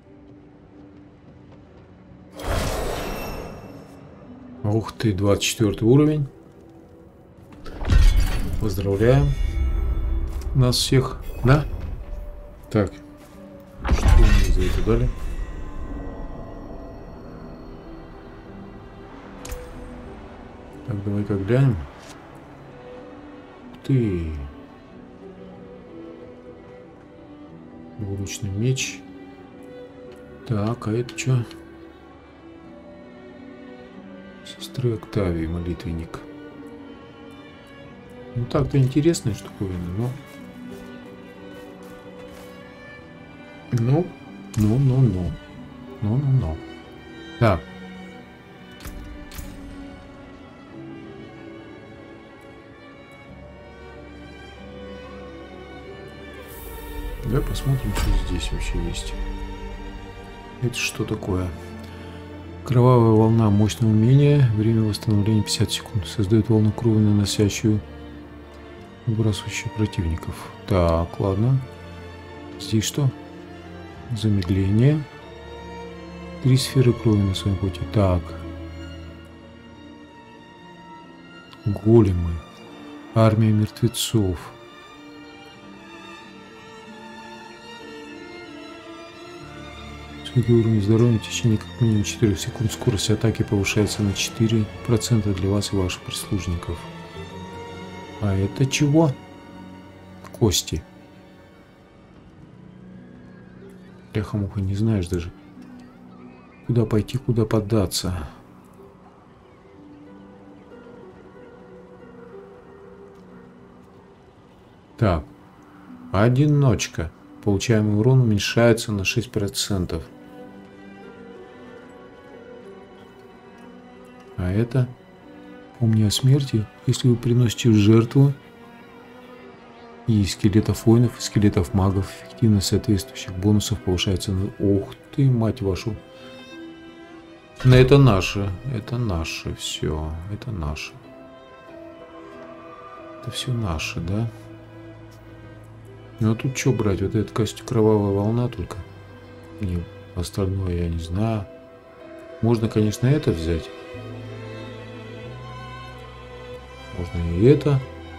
Ух ты, 24 уровень. Поздравляем нас всех, да? Так, что мне за это дали? Так, давай-ка глянем. Ух ты. Двуручный меч. Так, а это что? Сестры Октавии, молитвенник. Ну так-то интересная штуковина, но... Ну. Так. Давай посмотрим, что здесь вообще есть. Это что такое? Кровавая волна, мощное умение, время восстановления 50 секунд. Создает волну крови, наносящую, выбрасывающую противников. Так, ладно. Здесь что? Замедление. 3 сферы крови на своем пути. Так. Големы. Армия мертвецов. Высокий уровень здоровья в течение как минимум 4 секунд. Скорость атаки повышается на 4% для вас и ваших прислужников. А это чего? Кости. Бляха-муха, не знаешь даже, куда пойти, куда податься. Так. Одиночка. Получаемый урон уменьшается на 6%. А это... Помни о смерти, если вы приносите в жертву и скелетов воинов, и скелетов магов, эффективность соответствующих бонусов повышается на... Ух ты, мать вашу. Но это наше все, это наше. Это все наше, да? Ну а тут что брать? Вот этот костюм, кровавая волна только. Не, остальное я не знаю. Можно, конечно, это взять. Можно и это.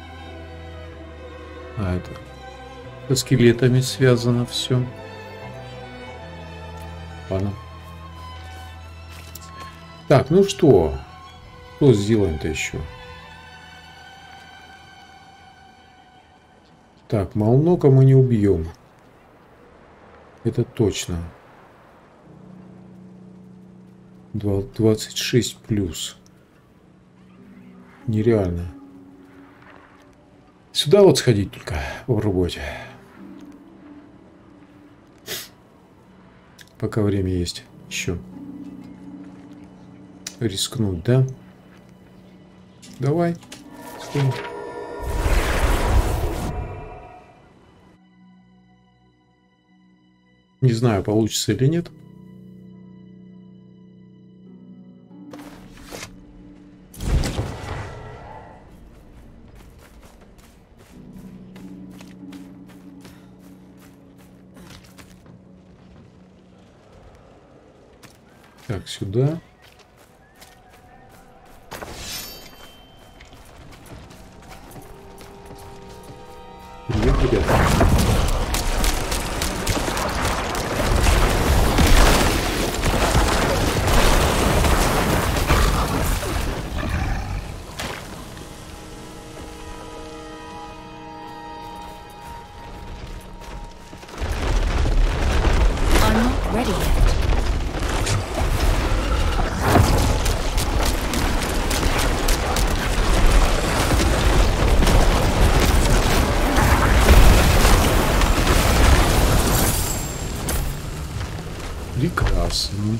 А это со скелетами связано все. Ладно. Так, ну что? Что сделаем-то еще? Так, Молнока мы не убьем. Это точно. 26 плюс. Нереально. Сюда вот сходить только попробовать. Пока время есть еще. Рискнуть, да? Давай. Сходим. Не знаю, получится или нет. Так, сюда. Привет, ребята. Прекрасно.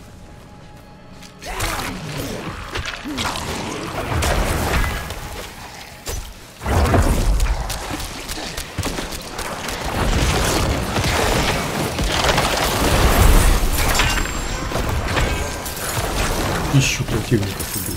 Ищу противников убить.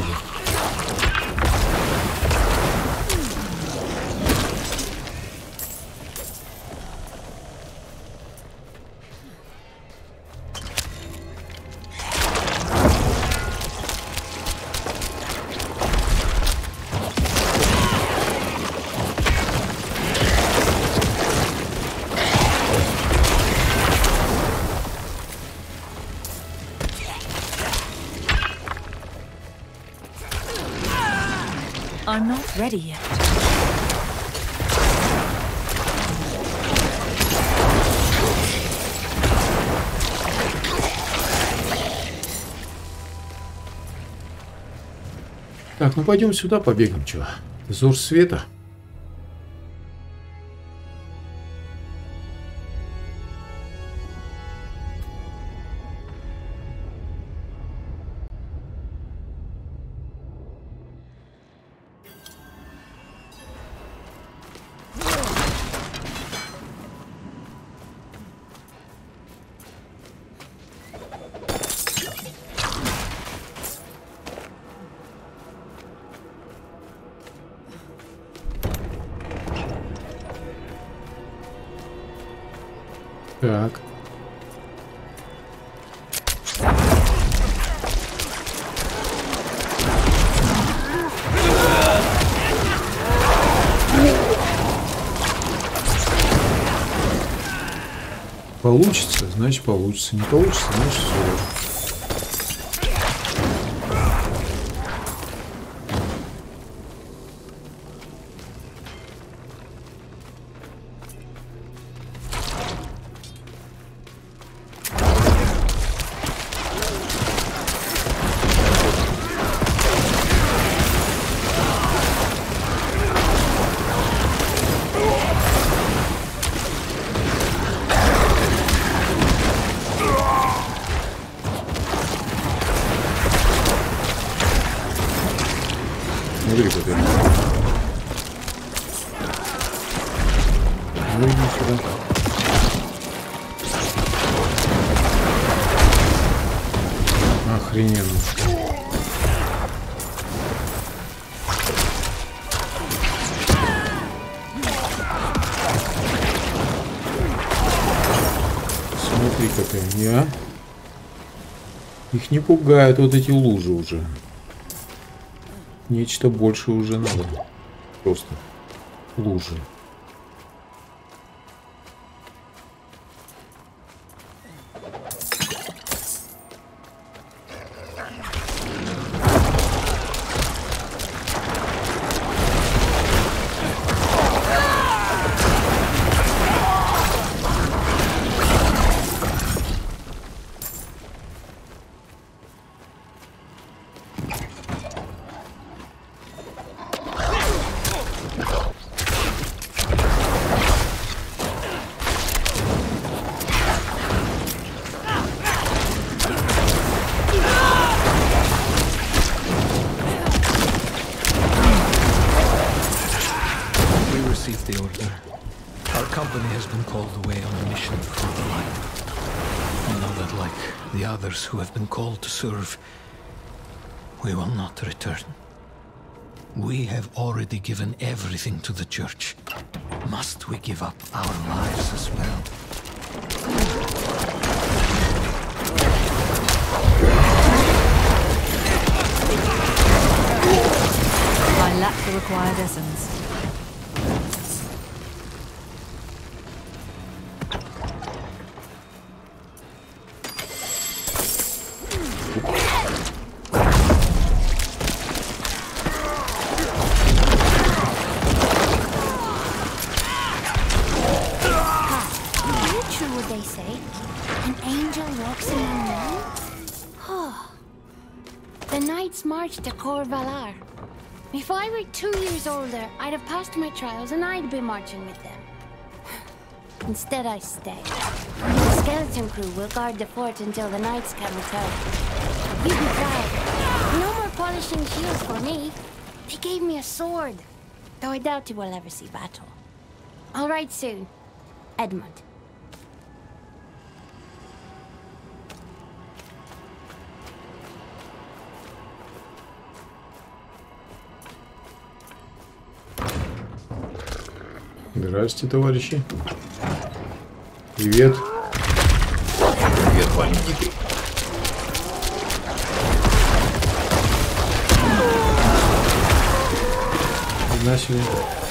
I'm not ready yet. Так, ну пойдем сюда побегаем, чего? Зор света. Так. Получится, значит получится. Не получится, значит все. Смотри, вот это. Ну иди сюда. Охрененно. Смотри, какая они, а? Их не пугают вот эти лужи уже. Нечто больше уже надо. Просто лужи. Who have been called to serve, we will not return. We have already given everything to the church. Must we give up our lives as well? I lack the required essence. To Cor Valar. If I were 2 years older, I'd have passed my trials and I'd be marching with them. Instead, I stay. The skeleton crew will guard the fort until the knights can return. You'd be proud. No more polishing shields for me. They gave me a sword, though I doubt you will ever see battle. All right, soon. Edmund. Здравствуйте, товарищи. Привет. Привет, бандиты. Начали.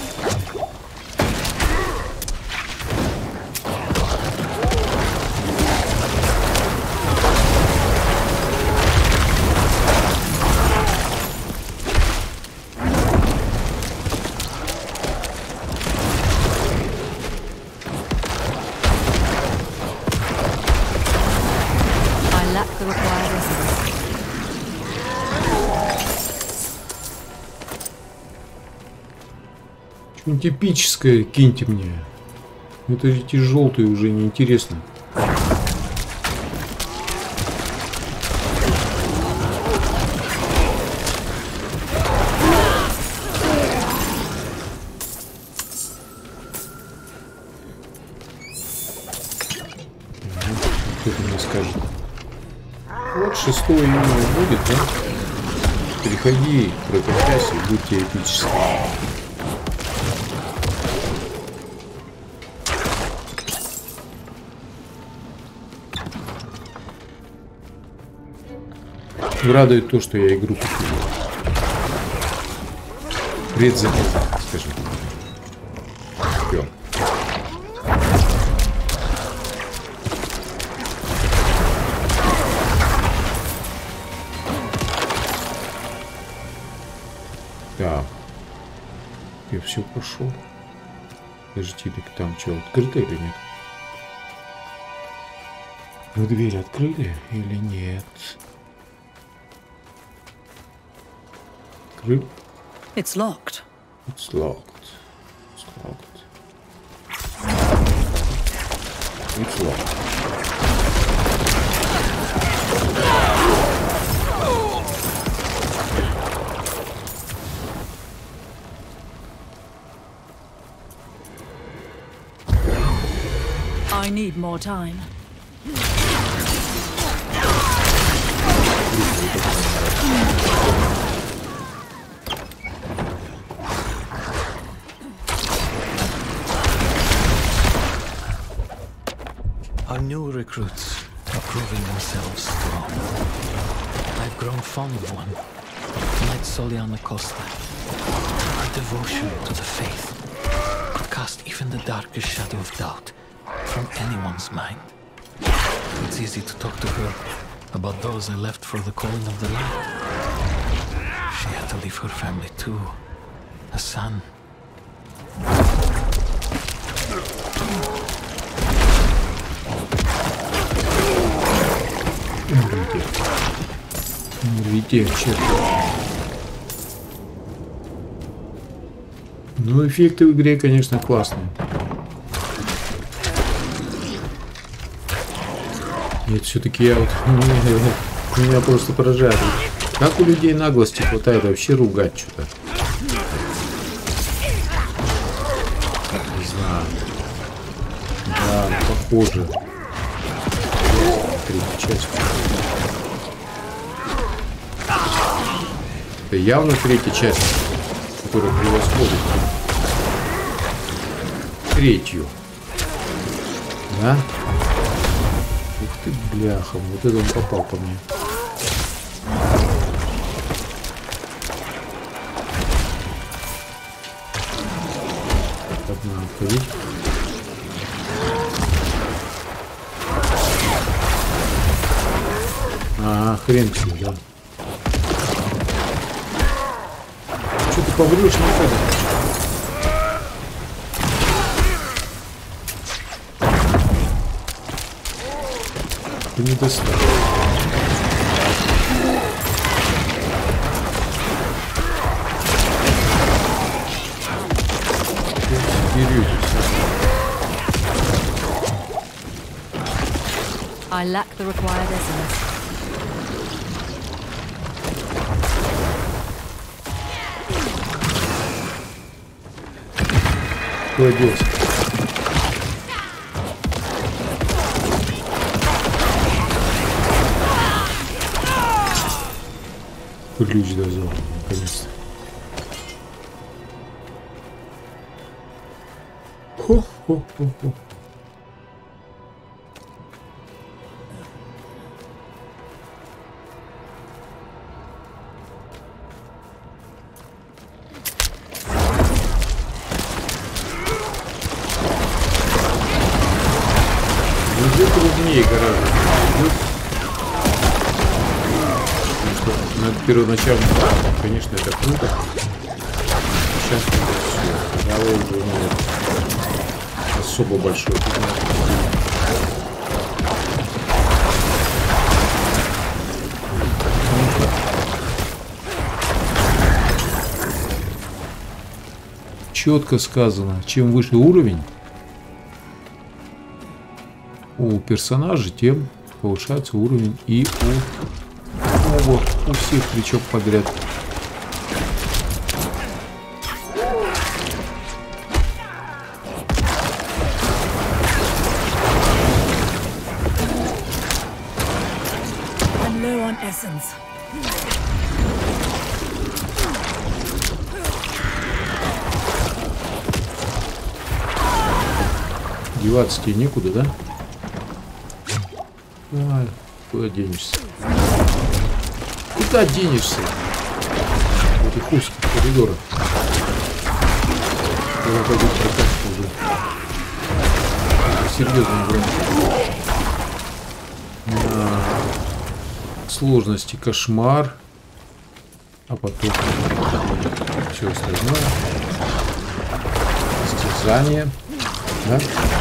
Что-нибудь эпическое киньте мне. Это эти желтые уже неинтересно. Кто-то мне скажет. Вот 6 июня будет, да? Переходи, прокачайся, будьте эпические. Радует то, что я игру купил. Предзаказ, скажем. Всё. Так. Я все прошел. Подождите, там что, открыто или нет? Ну, дверь открыли или нет? Открыл? It's locked. It's locked. It's locked. It's locked. I need more time. Our new recruits are proving themselves strong. I've grown fond of one, Knight Soliana Costa. Her devotion to the faith could cast even the darkest shadow of doubt from anyone's mind. It's easy to talk to her about those I left for the calling of the light. She had to leave her family too. A son. Ну, эффекты в игре, конечно, классные. Нет, все-таки я вот... Меня просто поражает. Как у людей наглости хватает вообще ругать что-то? Не знаю. Да, похоже. Третья часть. Это явно третья часть, которая превосходит третью. Да? Ух ты, бляха, вот это он попал по мне. Так, надо обходить. А, хрен тебе, да. Что ты поврешь, не надо? Ты не достал. I lack the required essence. Молодец. Ключ до зала, наконец-то. Хо-хо-хо-хо. Труднее гораздо. На первоначальном, конечно, это круто. Сейчас это все. Уже нет. Особо большой. Четко сказано, чем выше уровень у персонажа, тем повышается уровень и у всех, причем подряд. I'm low on essence. Деваться тебе некуда, да? Ай, куда денешься? Куда денешься? В этих узких коридорах. Когда пойдет прокачка уже. Серьезно играть. Сложности кошмар. а потом все остальное. Состязание. Да?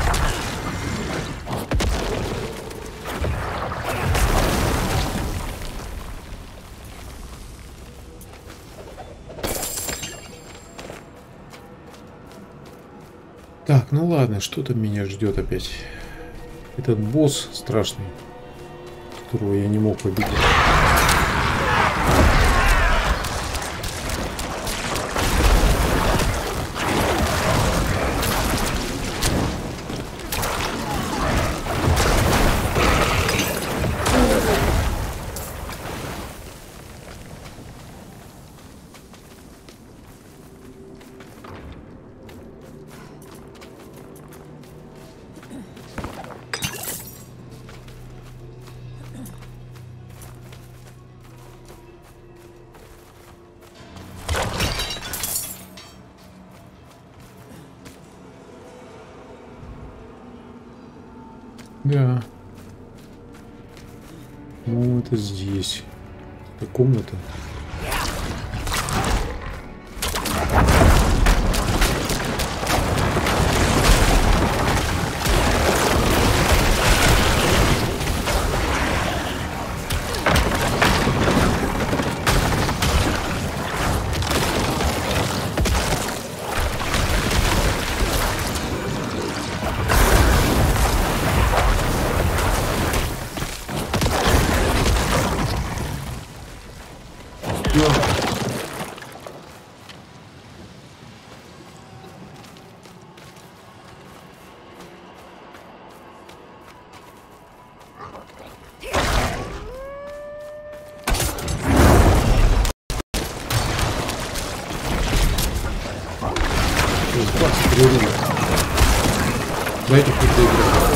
Так, ну ладно, что там меня ждет опять? Этот босс страшный, которого я не мог победить. Да. Ну, это здесь. Это комната. Дайте хоть доиграть.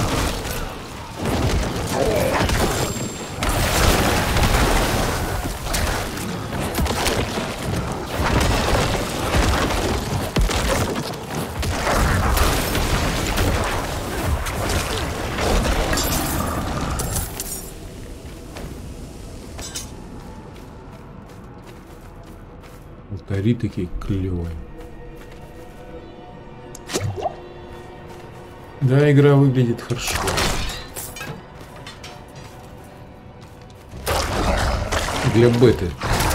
Алтари такие клевые. Да, игра выглядит хорошо. Для беты.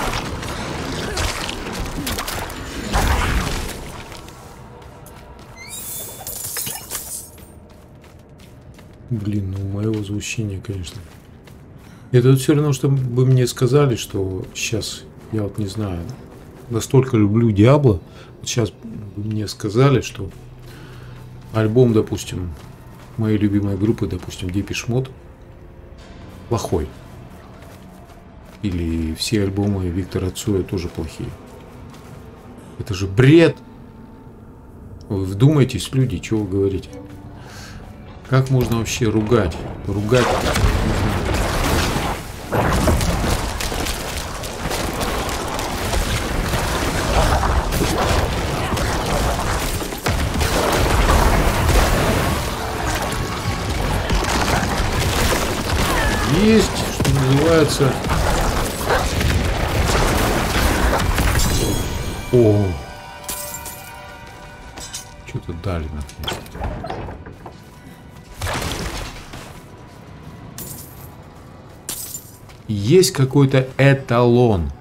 Блин, ну мое звучание, конечно. Это вот все равно, что бы мне сказали, что сейчас, я вот не знаю, настолько люблю Диабло. Вот сейчас бы мне сказали, что альбом, допустим, моей любимой группы, допустим, Depeche Mode, плохой. Или все альбомы Виктора Цоя тоже плохие. Это же бред! Вы вдумайтесь, люди, что вы говорите? Как можно вообще ругать? Ругать есть, что называется. О, что-то дали наконец. Есть какой-то эталон,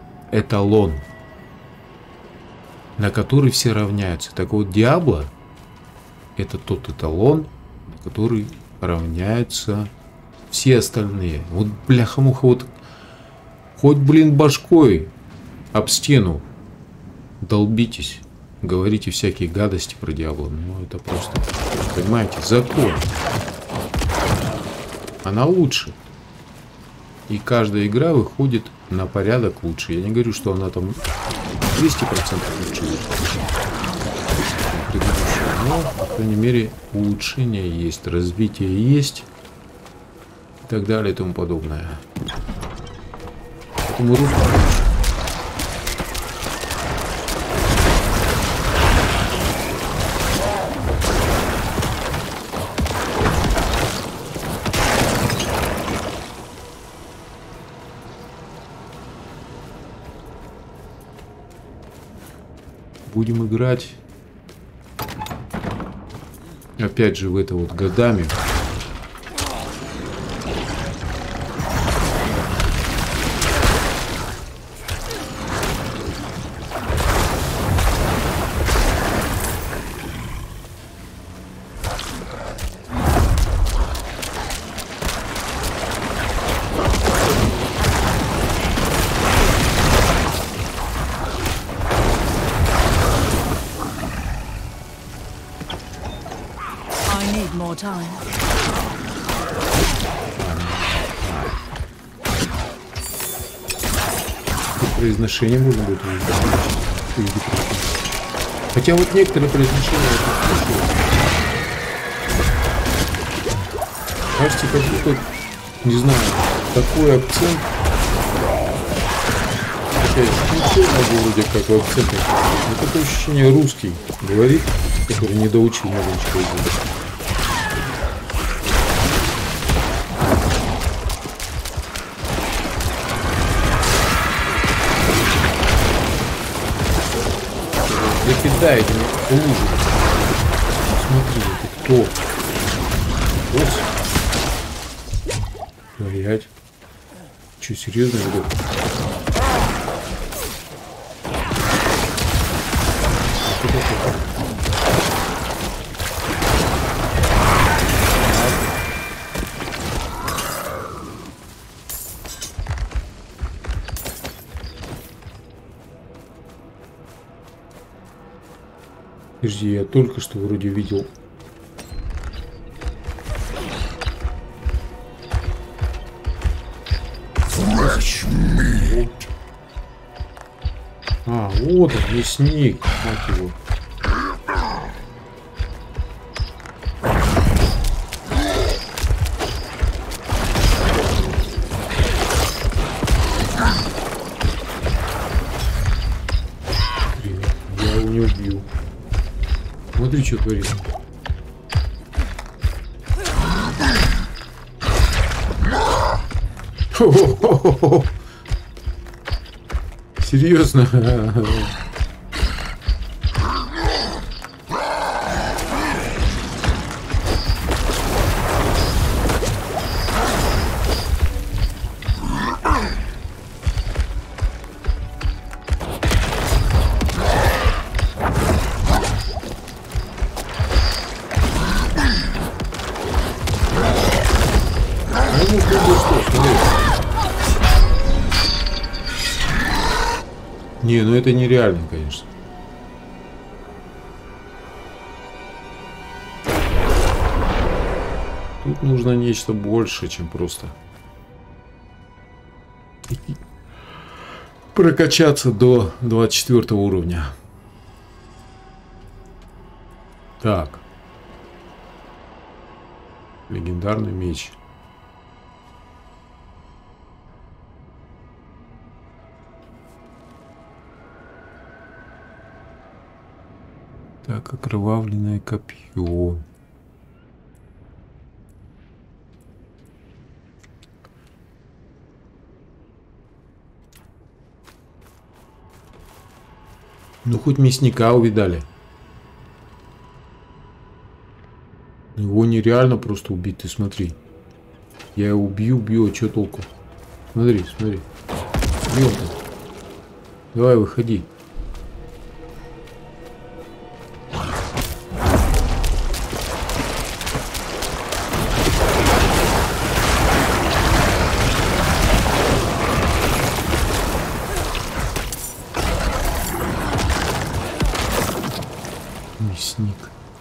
на который все равняются. Так вот, Диабло — это тот эталон, на который равняются все остальные. Вот бляха-муха, вот хоть, блин, башкой об стену долбитесь, говорите всякие гадости про Диабло. Ну, это просто, понимаете, закон. Она лучше. И каждая игра выходит на порядок лучше. Я не говорю, что она там 200% лучше. Но, по крайней мере, улучшение есть, развитие есть. И так далее и тому подобное. Поэтому Будем играть. Опять же в это вот годами. Time. Произношение можно будет увидеть. Хотя вот некоторые произношения кажется, как будто, не знаю, такой акцент. Хотя я могу вроде как акцент. Но такое ощущение русский говорит, который не доучил маленечко язык. Закидайте в лужу. Смотри, это кто? Вот. Стоять. Че, серьезно, ребят? Подожди, я только что вроде видел. А, вот он, мясник, мать его. Блин, я его не убил. Смотри, что творится. Серьезно? Не, ну это нереально, конечно. Тут нужно нечто большее, чем просто прокачаться до 24 уровня. Так. Легендарный меч. Так, окровавленное копье. Ну, хоть мясника увидали. Его нереально просто убить, ты смотри. Я его убью, а что толку? Смотри, смотри. Где он там? Давай, выходи. Мясник.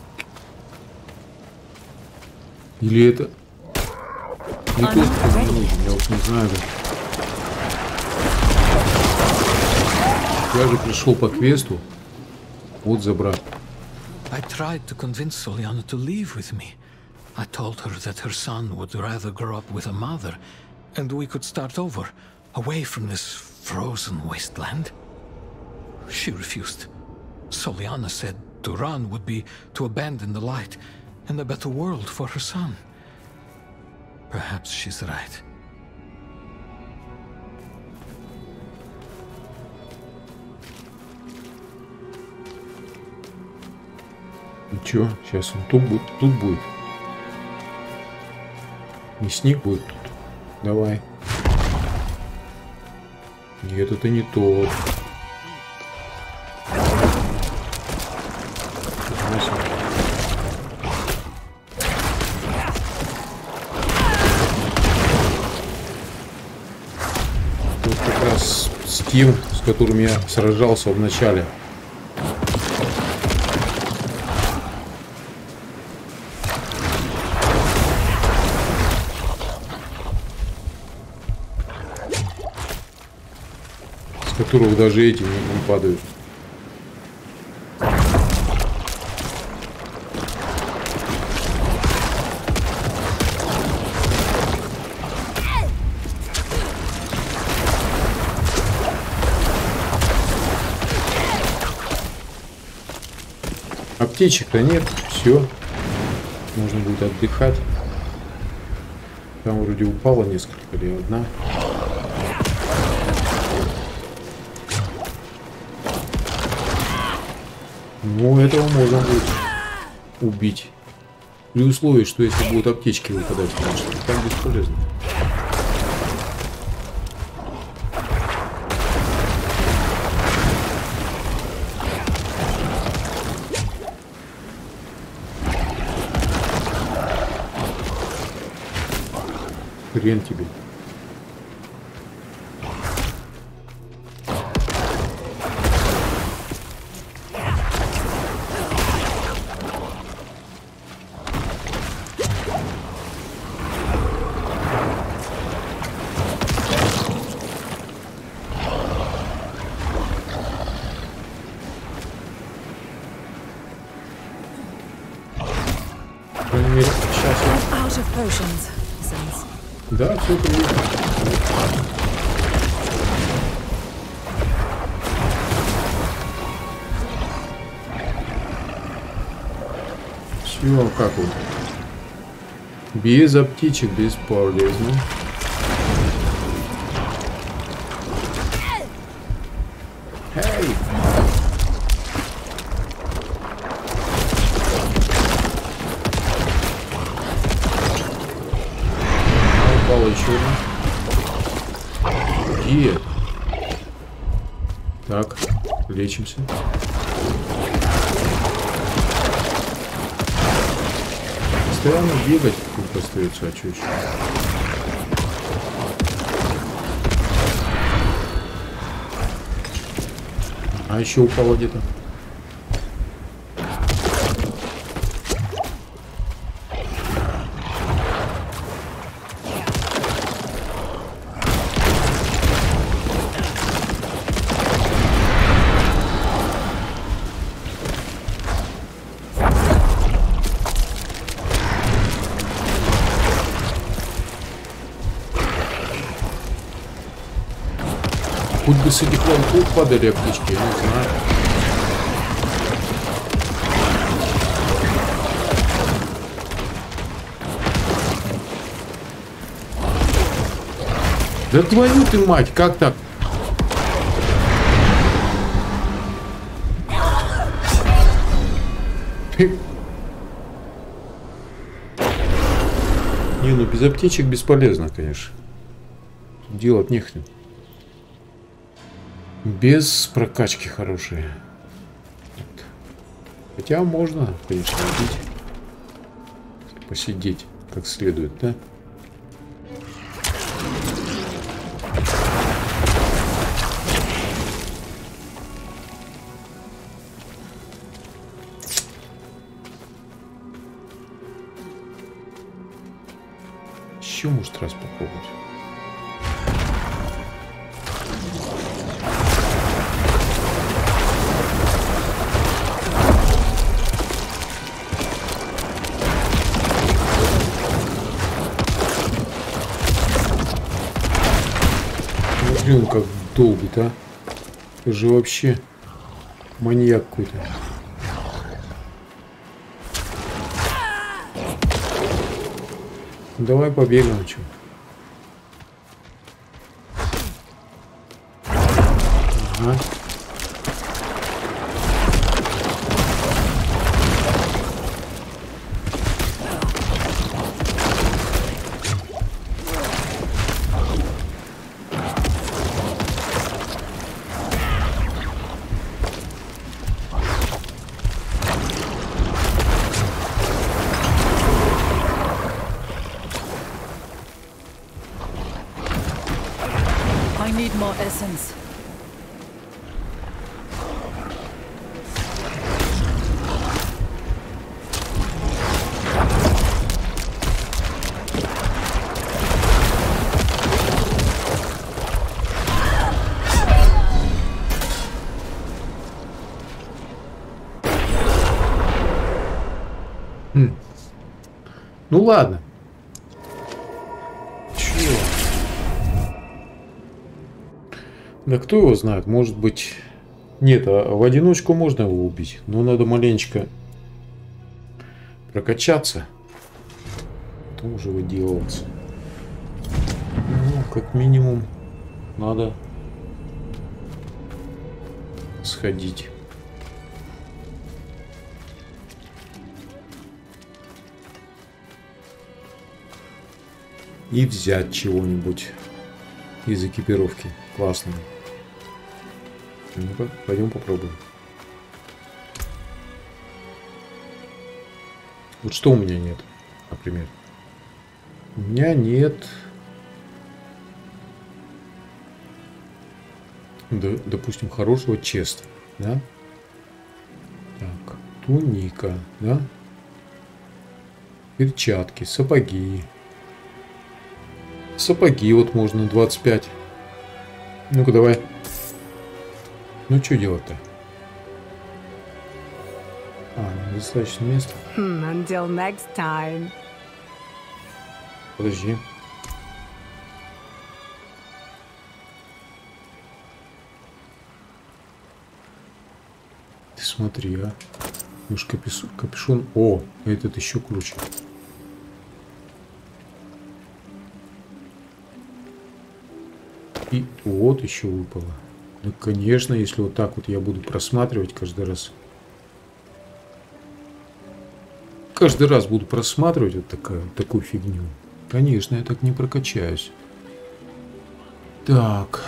Или это... Не тот, кто мне нужен, я вот не знаю. Я же пришел по квесту. Вот забрать. I tried to convince Soliana to leave with me. I told her that her son would rather grow up with a mother, and we could start over, away from this frozen wasteland. She refused. Soliana said to run would be to abandon the light and a better world for her son. Perhaps she's right. Ну чё, сейчас он тут будет. Мясник будет тут. Давай. Нет, это не тот. Вот как раз с тем, с которым я сражался в начале. С которого даже эти не падают. Аптечек-то нет, все. Можно будет отдыхать. Там вроде упало несколько или одна. Ну, этого можно будет убить. При условии, что если будут аптечки выпадать, потому что это так бесполезно. Хрен тебе. Да, все это есть. Все, как вот. Без аптечек, бесполезно. Эй! Еще один. Где? Так, лечимся. Постоянно бегать тут остается, а что еще? А еще упало где-то. Хоть бы с этих волков падали аптечки, я не знаю. Да твою ты мать, как так? Не, ну без аптечек бесполезно, конечно. Делать нехрен. Без прокачки хорошие. Вот. Хотя можно, конечно, убить. Посидеть как следует, да? Еще может раз попробовать. Блин, как долбит, а? Это же вообще маньяк какой-то. Давай побегаем, что? Ага. I need more essence. Ну ладно. Чего? Да кто его знает? Может быть... Нет, а в одиночку можно его убить. Но надо маленечко прокачаться. Потом уже выделываться. Ну, как минимум, надо сходить. И взять чего-нибудь из экипировки. Классно. Ну-ка, пойдем попробуем. Вот что у меня нет, например? У меня нет... допустим, хорошего честа, да? Так, туника, да? Перчатки, сапоги. Сапоги вот можно 25. Ну-ка, давай. Ну, что делать-то? Недостаточно места. Until next time. Подожди. Ты смотри, а. Уж капюшон. О, этот еще круче. И вот еще выпало. Ну, конечно, если вот так вот я буду просматривать каждый раз. Каждый раз буду просматривать вот такую фигню. Конечно, я так не прокачаюсь. Так.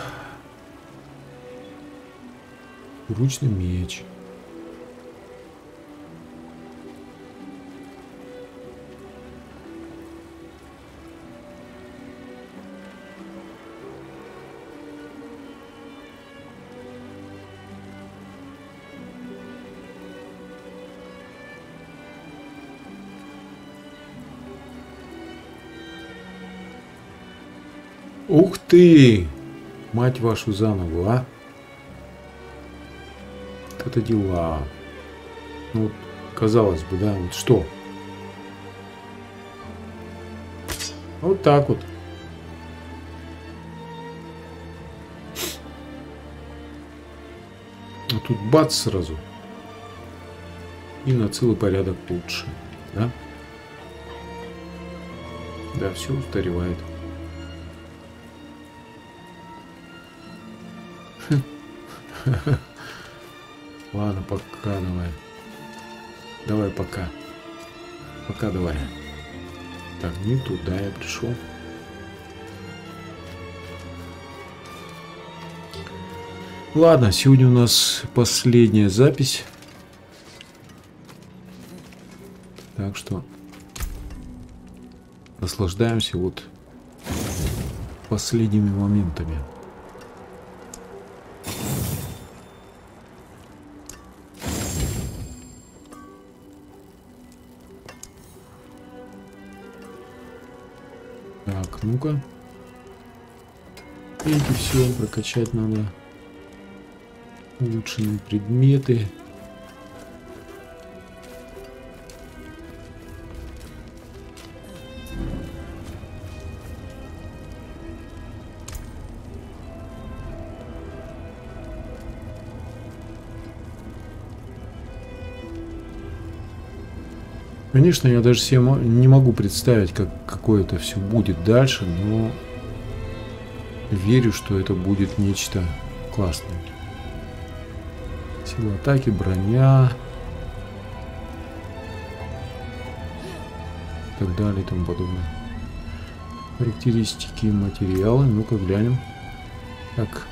Ручный меч. Ух ты! Мать вашу за ногу, а? Вот это дела. Ну, вот, казалось бы, да, вот что? Вот так вот. А тут бац сразу. И на целый порядок лучше, да? Да, все устаревает. Ладно, пока давай. Давай пока. Пока давай. Так, не туда я пришел. Ладно, сегодня у нас последняя запись. Так что наслаждаемся вот последними моментами. Так, ну-ка. Эти все прокачать надо. Улучшенные предметы. Конечно, я даже себе не могу представить, какое это все будет дальше, но верю, что это будет нечто классное. Сила атаки, броня и так далее и тому подобное. Характеристики материала. Ну-ка глянем. Так.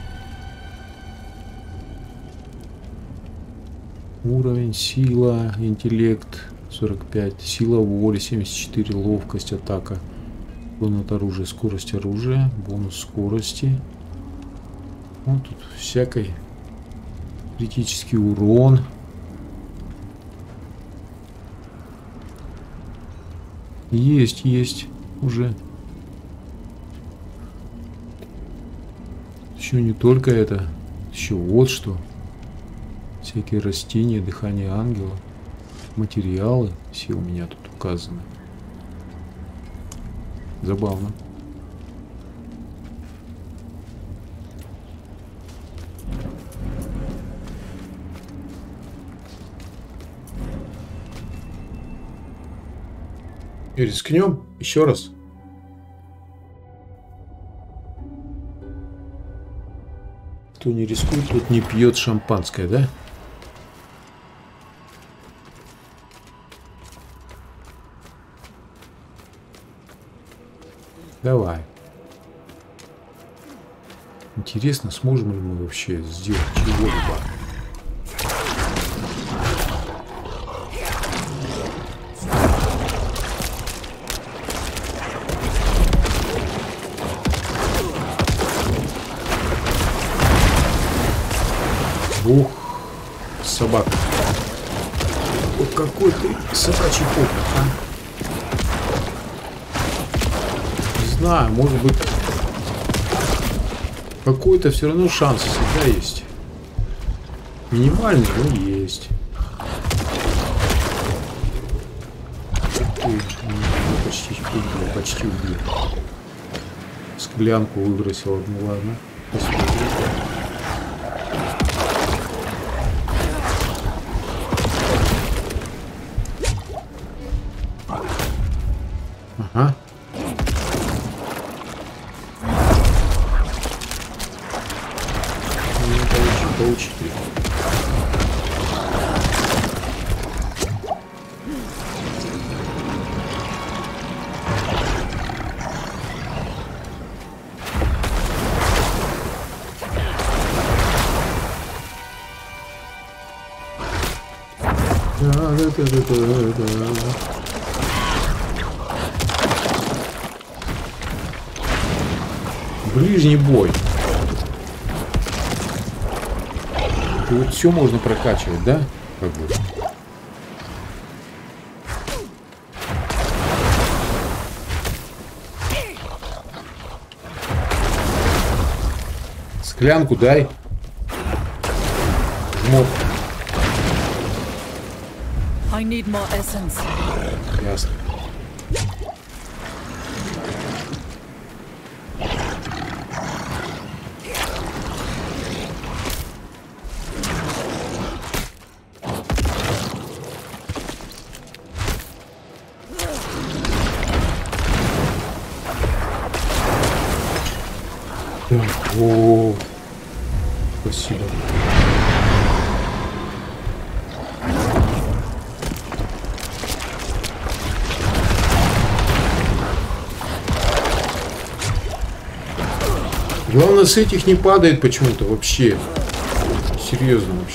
Уровень, сила, интеллект 45, сила воли 74, ловкость, атака, урон от оружия, скорость оружия, бонус скорости, Вот тут всякий критический урон. Есть уже. Еще не только это. Еще вот что. Всякие растения, дыхание ангела. Материалы все у меня тут указаны. Забавно. И рискнем еще раз. Кто не рискует, тот не пьет шампанское, да? Давай. Интересно, сможем ли мы вообще сделать чего-либо? Ух, собака. Вот какой ты собачий попик, а? Не знаю, может быть, какой-то все равно шанс всегда есть. Минимальный, но есть. Почти убил. Склянку выбросил одну, ладно. Посмотрим. Ага. Получите. Ближний бой. И вот все можно прокачивать, да? Как бы. Склянку дай. Жмот. I need more essence. Ясно. О, спасибо. Главное, с этих не падает почему-то вообще. Серьезно вообще.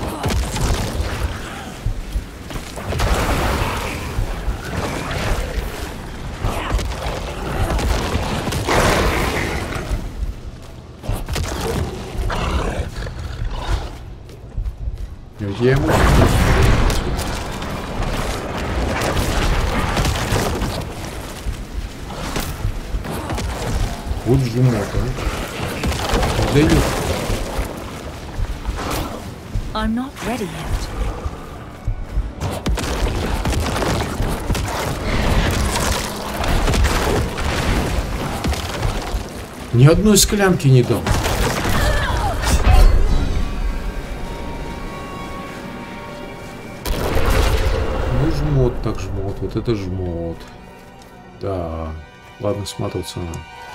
Я ему... Вот жмот, а? Даю. I'm not ready yet. Ни одной склянки не дам. Жмот, так жмот, вот это жмот. Да, ладно, сматываться надо.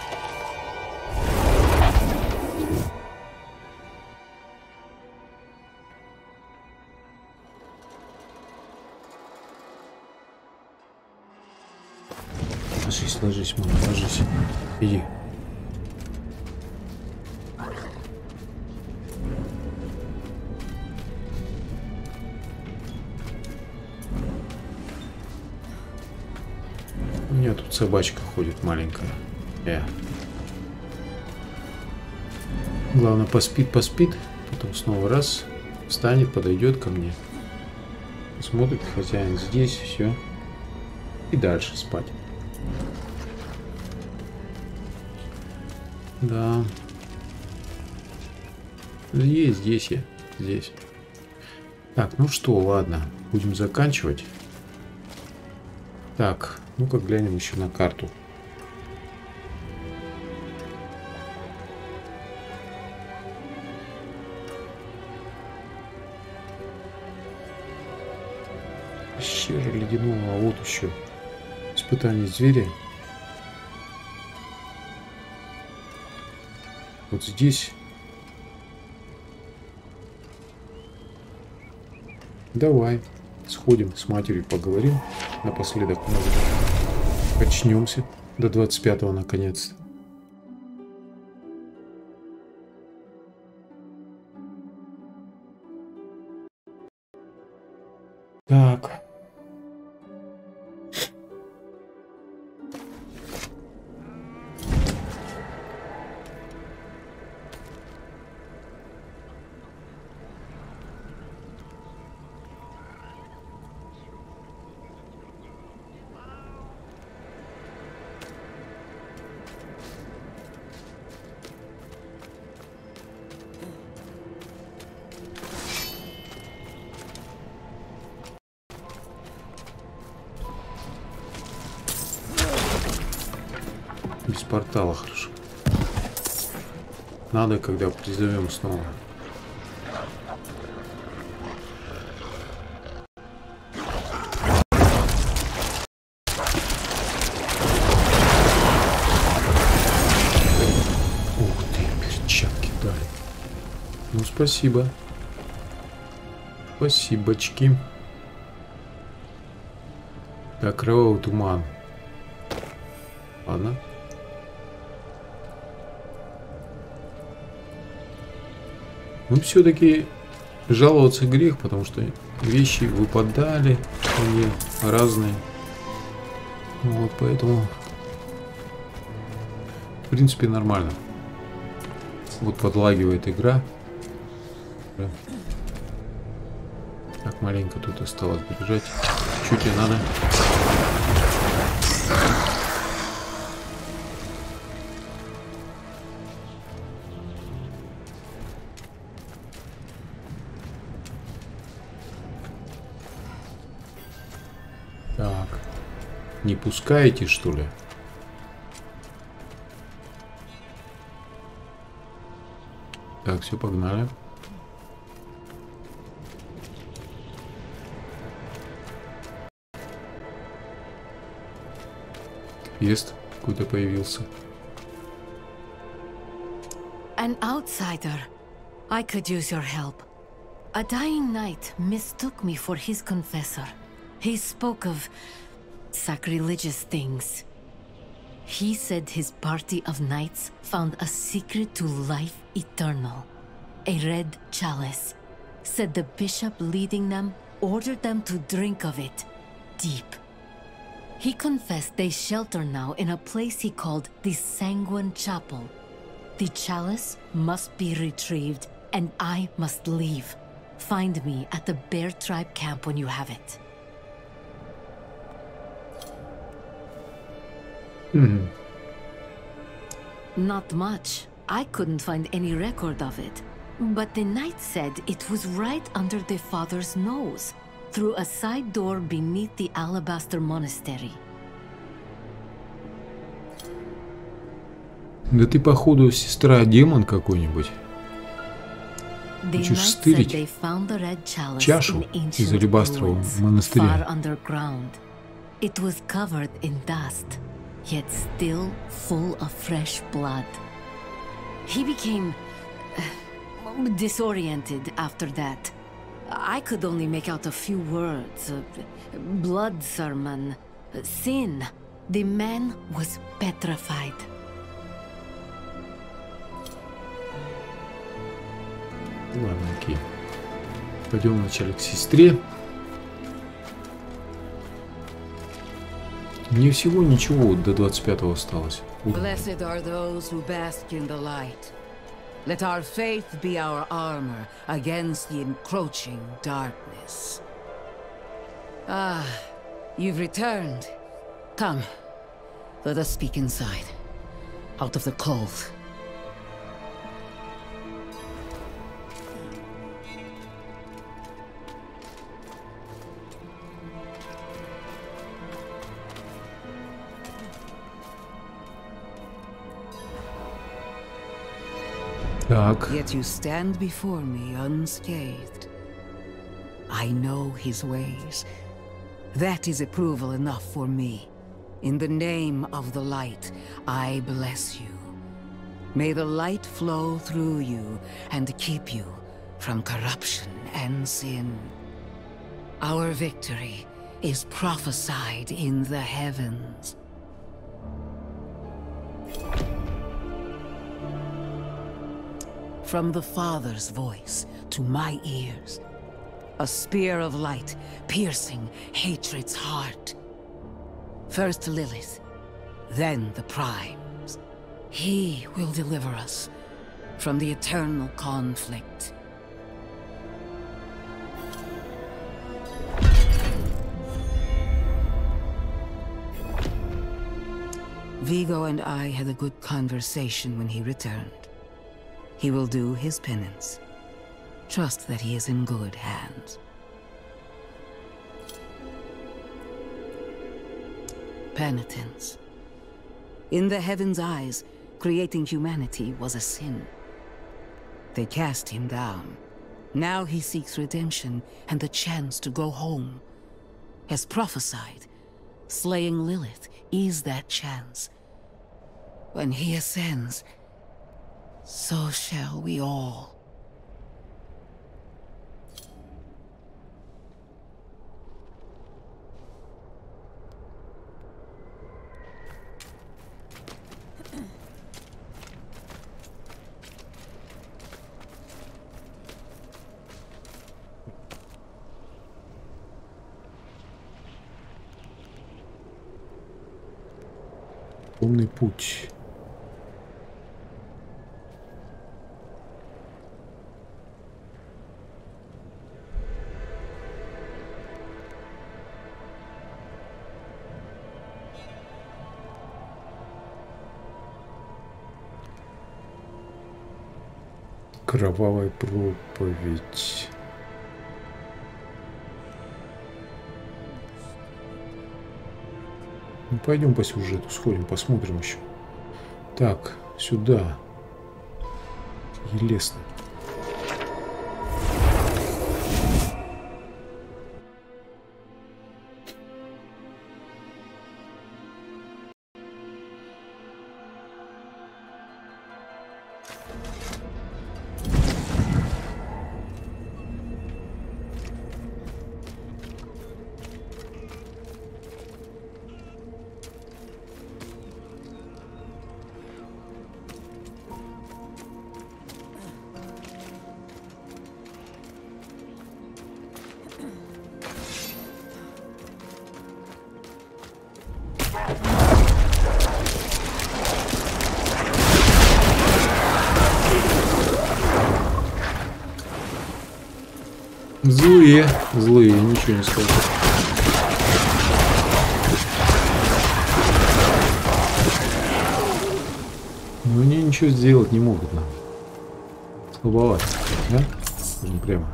Ложись, ложись, мама, ложись. Иди. У меня тут собачка ходит маленькая. Главное, поспит, потом снова раз, встанет, подойдет ко мне, смотрит, хозяин здесь, все, и дальше спать. Да. Здесь я. Здесь. Так, ну что, ладно. Будем заканчивать. Так, ну-ка глянем еще на карту. Пещера ледяного, а вот еще. Испытание зверя. Вот здесь. Давай сходим с матерью, поговорим. Напоследок, может, очнемся до 25-го наконец-то. Так. Без портала хорошо. Надо, когда призовем снова. Ух ты, перчатки дали. Ну, спасибо. Спасибочки. Так, кровавый туман. Ладно. Ну, все-таки жаловаться грех, потому что вещи выпадали, они разные. Вот, поэтому, в принципе, нормально. Вот подлагивает игра. Так, маленько тут осталось бежать. Что тебе надо? Так, не пускаете, что ли? Так, все, погнали. Квест какой-то появился. An outsider. I could use your help. A dying knight mistook me for his confessor. He spoke of sacrilegious things. He said his party of knights found a secret to life eternal. A red chalice. Said the bishop leading them ordered them to drink of it. Deep. He confessed they shelter now in a place he called the Sanguine Chapel. The chalice must be retrieved, and I must leave. Find me at the Bear Tribe camp when you have it. Not much. I couldn't find any record of it. But the knight said it was right under the father's nose, through a side door beneath the Alabaster Monastery. Да ты, походу, сестра-демон какой-нибудь. Хочешь стырить чашу из Алебастрового монастыря. It was covered in dust, yet still full of fresh blood. He became disoriented after that. I could only make out a few words. Blood sermon, sin. The man was petrified. Ладно, окей. Пойдем вначале к сестре. Мне всего ничего до 25-го осталось. Blessed are those who bask in the light. Let our faith be our armor against the encroaching darkness. Ah, you've returned. Come, let us speak inside, out of the cold. Yet you stand before me unscathed. I know his ways. That is approval enough for me. In the name of the light, I bless you. May the light flow through you and keep you from corruption and sin. Our victory is prophesied in the heavens. From the Father's voice to my ears, a spear of light piercing hatred's heart. First Lilith, then the Primes. He will deliver us from the eternal conflict. Vigo and I had a good conversation when he returned. He will do his penance. Trust that he is in good hands. Penitence. In the heavens' eyes, creating humanity was a sin. They cast him down. Now he seeks redemption and the chance to go home. As prophesied, slaying Lilith is that chance. When he ascends, so shall we all. Полный путь. Кровавая проповедь. Ну, пойдем по сюжету, сходим, посмотрим еще. Так, сюда. Елесно. Злые, ничего не скажу. Но они ничего сделать не могут нам. Слабовато, да? Скажем прямо.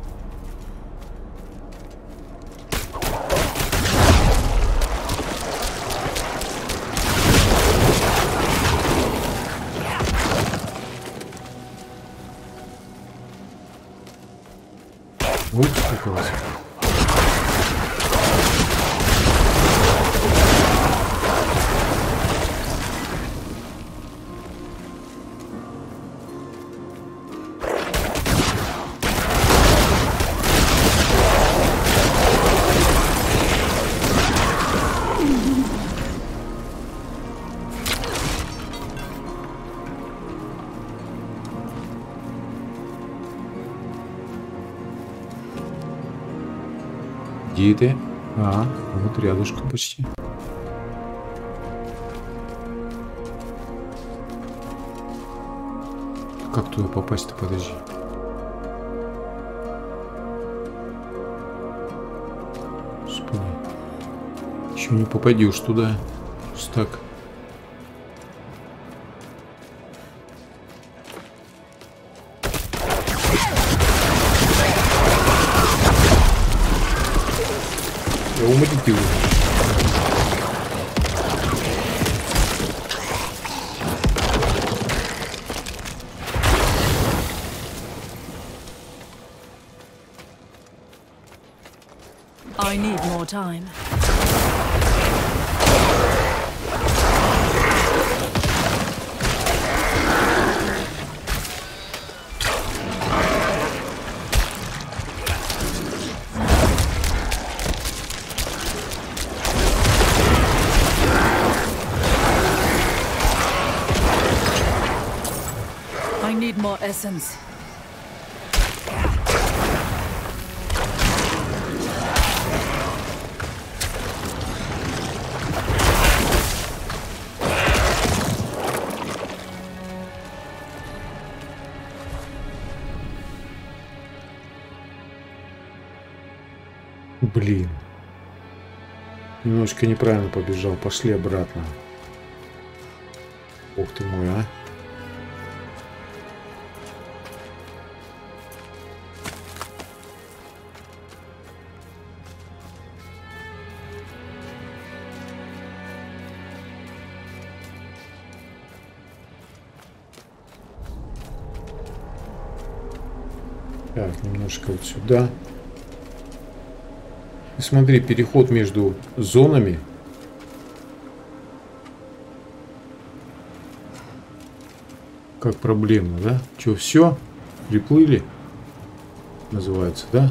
Вот как раз. Где ты? А, вот рядышком почти. Как туда попасть-то, подожди. Господи. Еще не попадешь туда. Просто так. Я умрите уже. I need more time. I need more essence. Блин. Немножко неправильно побежал. Пошли обратно. Ух ты мой, а. Так, немножко вот сюда. И смотри, переход между зонами. Как проблемно, да? Че, все? Приплыли? Называется, да?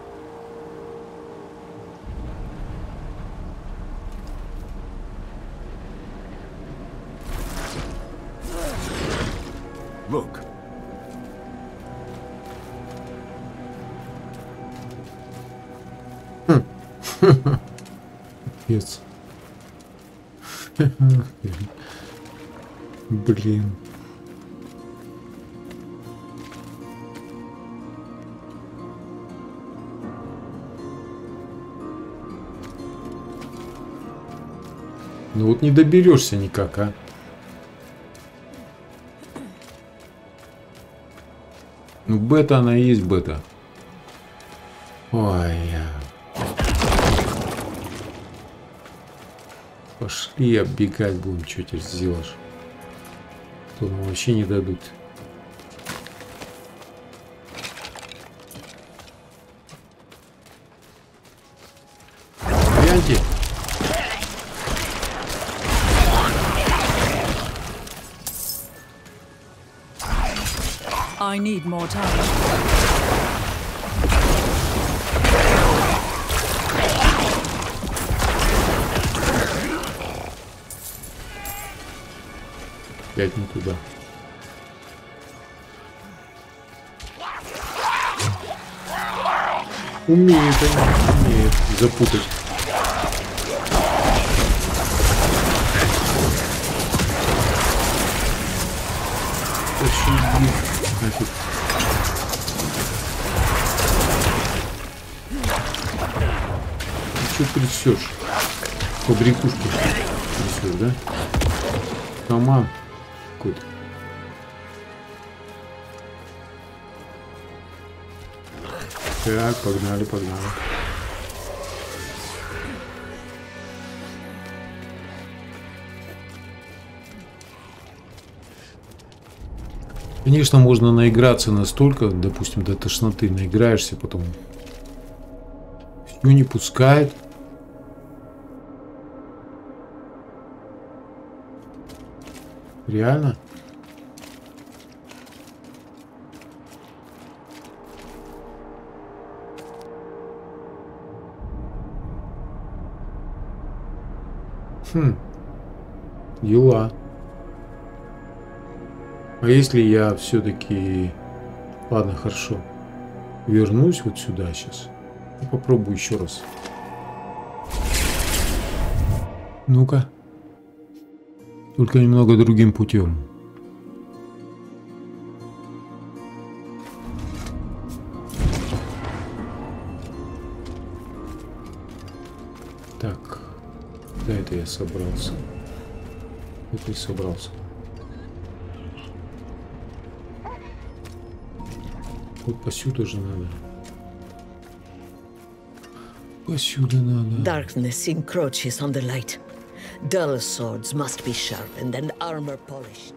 Look. Пец. Блин. Ну вот не доберешься никак, а. Ну бета она и есть бета. Ой. Пошли оббегать будем, что теперь сделаешь. Тут нам вообще не дадут. Гляньте. I need more time. Опять не туда. Умеет они, умеет запутать. Нафиг. Ты что трясешь? Побрякушку трясешь, да? Команд какой-то. Так, погнали, погнали. Конечно, можно наиграться настолько, допустим, до тошноты наиграешься, потом все не пускает. Реально? Дела. А если я все-таки... Ладно, хорошо. Вернусь вот сюда сейчас. И попробую еще раз. Ну-ка. Только немного другим путем. Да, это я собрался. Это и собрался. Вот посюда же надо. Посюда надо. Darkness encroaches on the light. Dull swords must be sharpened and armor polished.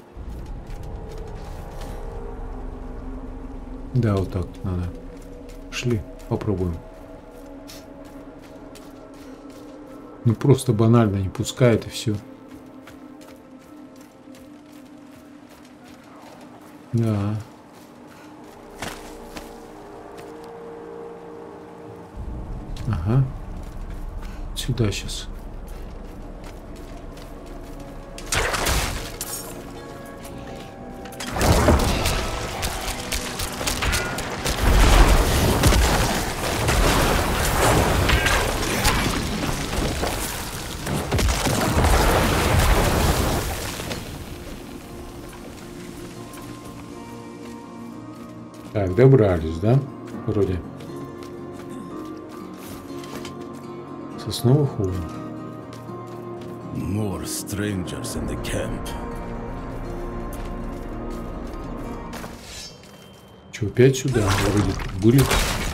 Да, вот так надо. Шли, попробуем. Ну просто банально не пускает и все. Да. Ага. Сюда сейчас. Так, добрались, да? Вроде. Сосновый холм. More strangers in the camp. Че, опять сюда? Вроде тут были.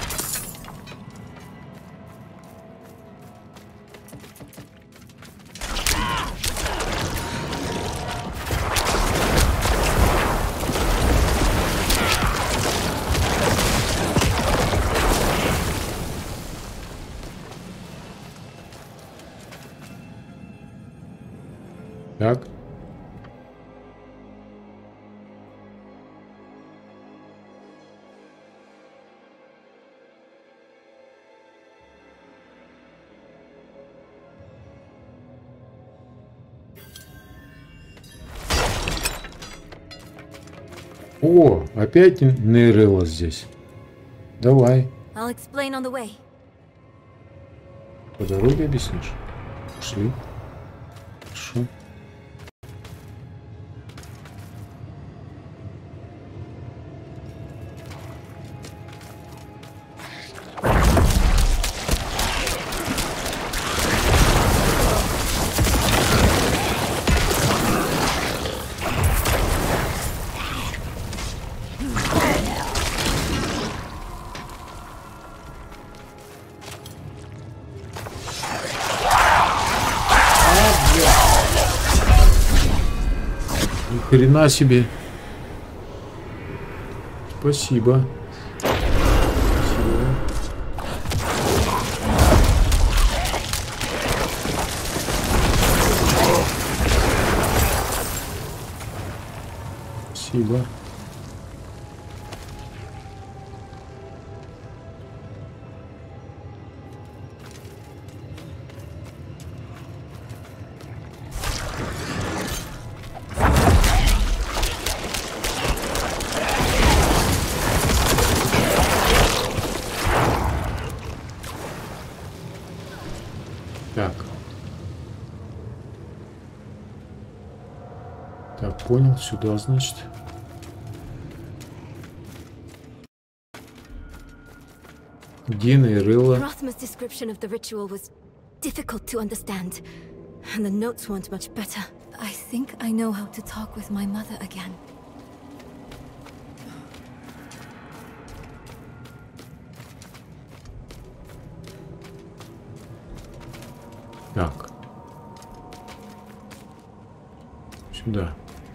Так. О, опять Нейрелла здесь. Давай. I'll explain on the way. По дороге объяснишь? Пошли. Хорошо. Ни хрена себе. Спасибо. Спасибо. Так. Так, понял, сюда, значит. Где Нейрелла? Rothma's description of the ritual was difficult to understand, and the notes weren't much better. I think I know how to talk with my mother again. Так. Сюда.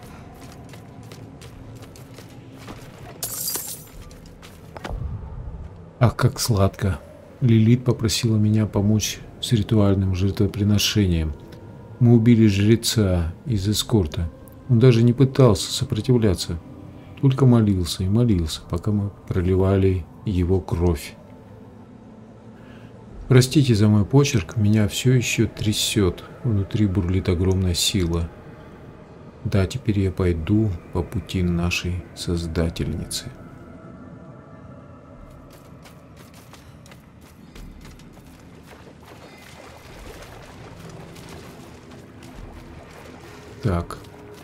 Ах, как сладко. Лилит попросила меня помочь с ритуальным жертвоприношением. Мы убили жреца из эскорта. Он даже не пытался сопротивляться, только молился и молился, пока мы проливали его кровь. Простите за мой почерк, меня все еще трясет, внутри бурлит огромная сила. Да, теперь я пойду по пути нашей Создательницы. Так.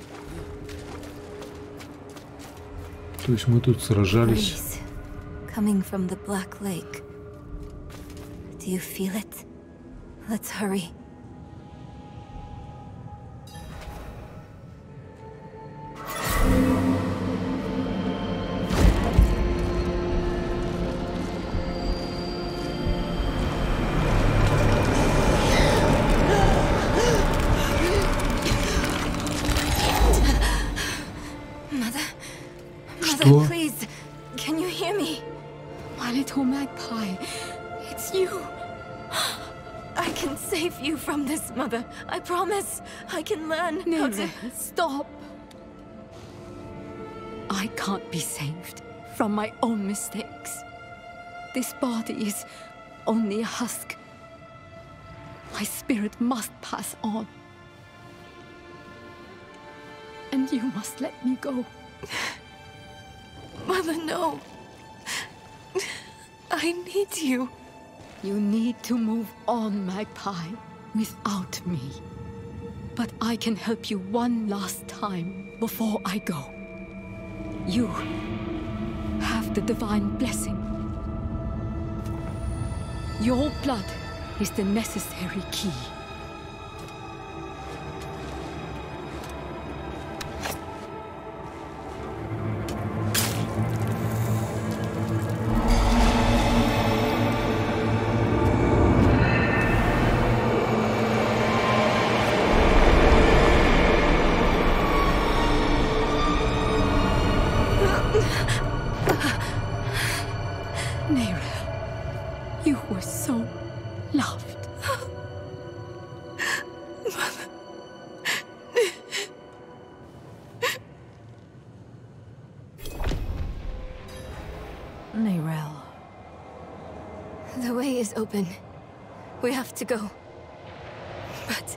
То есть мы тут сражались. Coming from the Black Lake. Do you feel it? Let's hurry. Little Magpie, it's you. I can save you from this, Mother. I promise. I can learn how to... Stop. I can't be saved from my own mistakes. This body is only a husk. My spirit must pass on. And you must let me go. Mother, no. I need you. You need to move on, Magpie, without me. But I can help you one last time before I go. You have the divine blessing. Your blood is the necessary key. The way is open. We have to go. But...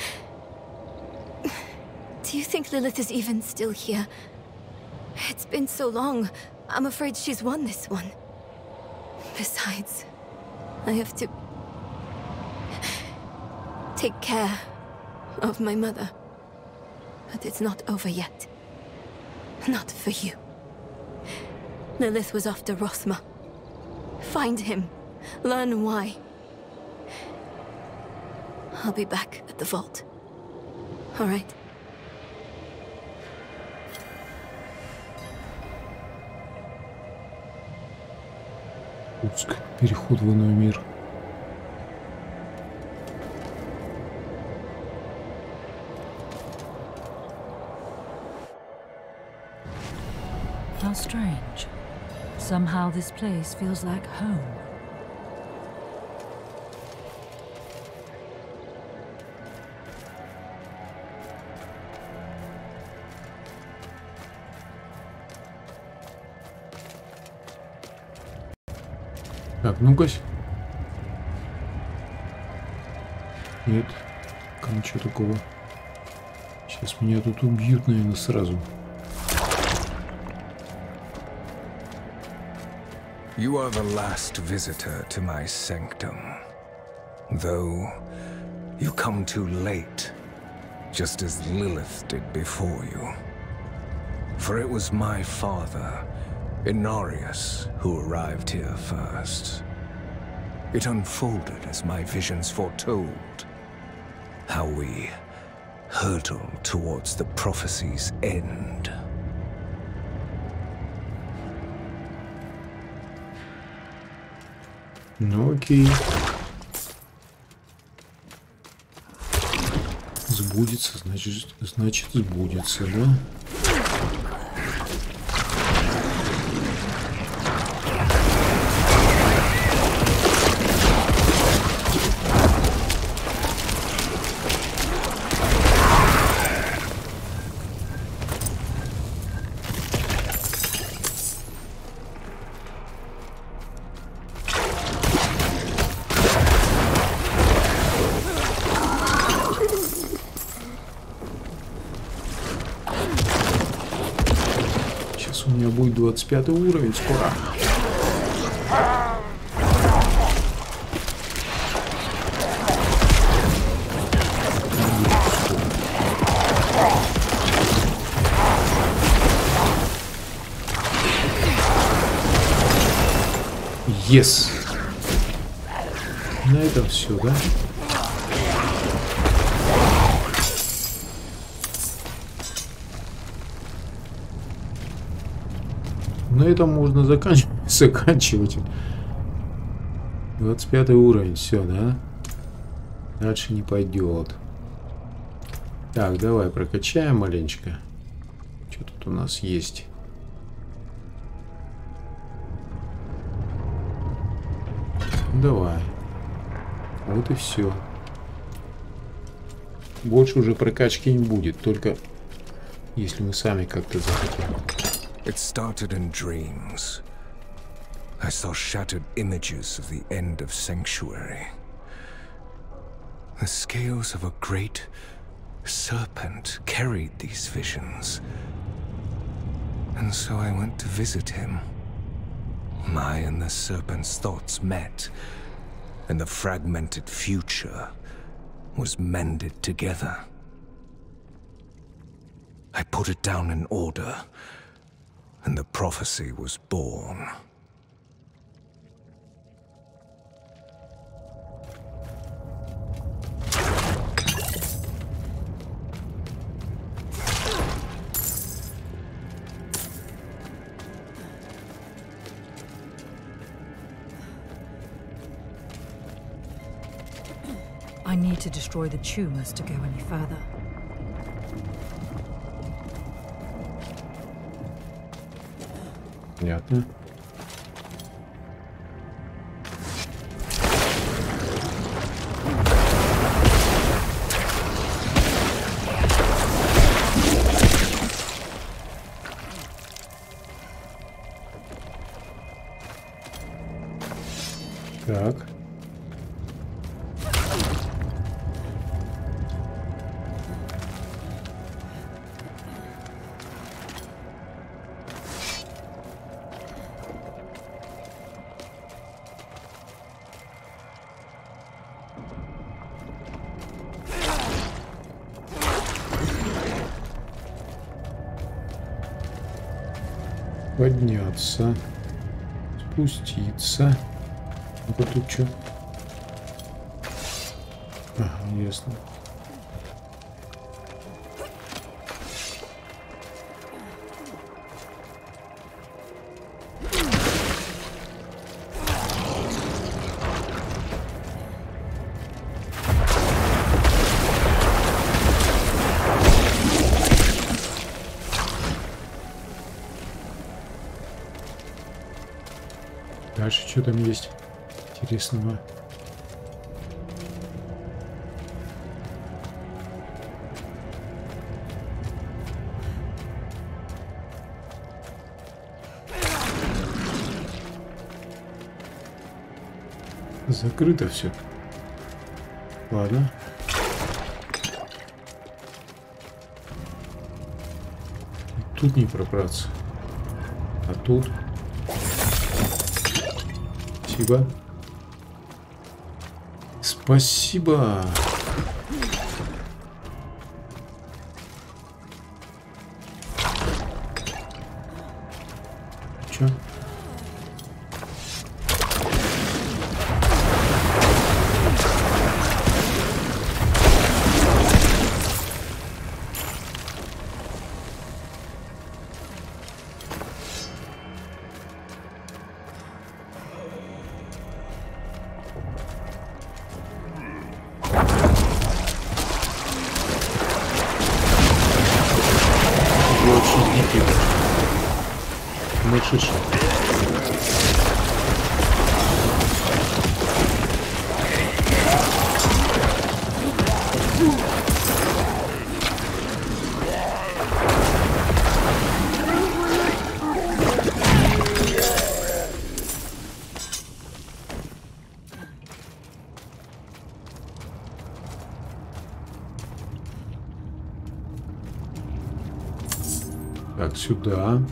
do you think Lilith is even still here? It's been so long. I'm afraid she's won this one. Besides, I have to... take care of my mother. But it's not over yet. Not for you. Lilith was after Rothma. Find him. Learn why. I'll be back at the vault. All right? Пуск. Переход в иной мир. How strange. Somehow this place feels like home. Так, ну-ка. Нет, ничего такого. Сейчас меня тут убьют, наверное, сразу. You are the last visitor to my sanctum. Though you come too late, just as Lilith did before you. For it was my father, Inarius, who arrived here first. It unfolded as my visions foretold. How we hurtle towards the prophecy's end. Ну окей. Сбудется, значит сбудется, да? У меня будет 25 уровень скоро. Yes. На этом все, да? На этом можно заканчивать. 25 уровень, все, да? Дальше не пойдет. Так, давай прокачаем маленечко. Что тут у нас есть? Давай. Вот и все. Больше уже прокачки не будет, только если мы сами как-то захотим. It started in dreams. I saw shattered images of the end of Sanctuary. The scales of a great serpent carried these visions. And so I went to visit him. I and the serpent's thoughts met, and the fragmented future was mended together. I put it down in order, and the prophecy was born. I need to destroy the tumors to go any further. Понятно. Так. Подняться, спуститься. Ну-ка тут что? Ага, ясно. Дальше что там есть интересного? Закрыто все. Ладно. Тут не пробраться. А тут... Спасибо. Спасибо. Чё? Мальчишка. Так, сюда.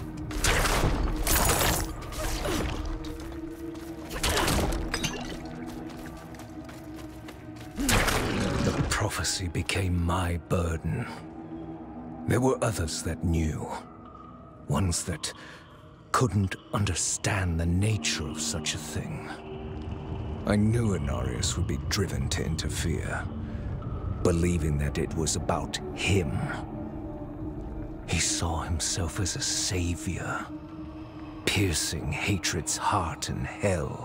Prophecy became my burden. There were others that knew. Ones that couldn't understand the nature of such a thing. I knew Inarius would be driven to interfere, believing that it was about him. He saw himself as a savior, piercing hatred's heart in hell.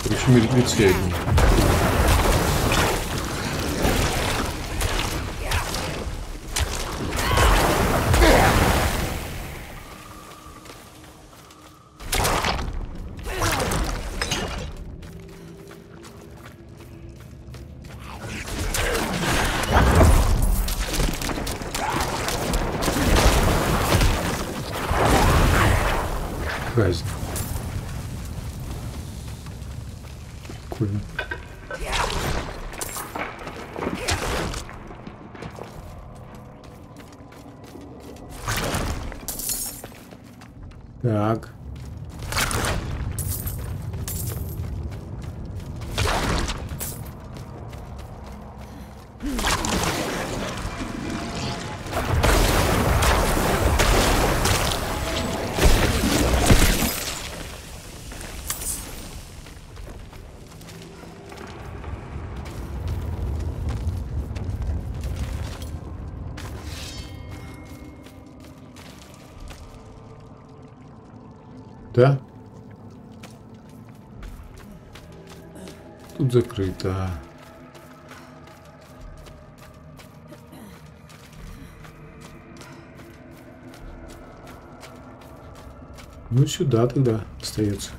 Короче, мертвецы одни. Казнь. Прикольно. Так. Да? Тут закрыто. Ну сюда тогда остается.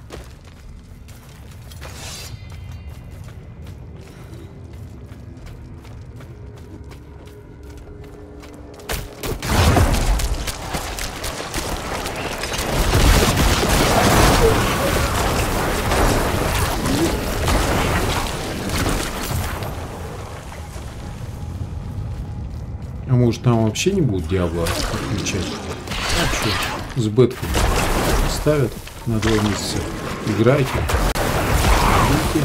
А может там вообще не будут Диабло отключать? А что, с беткой ставят на 2 месяца. Играйте. Идите.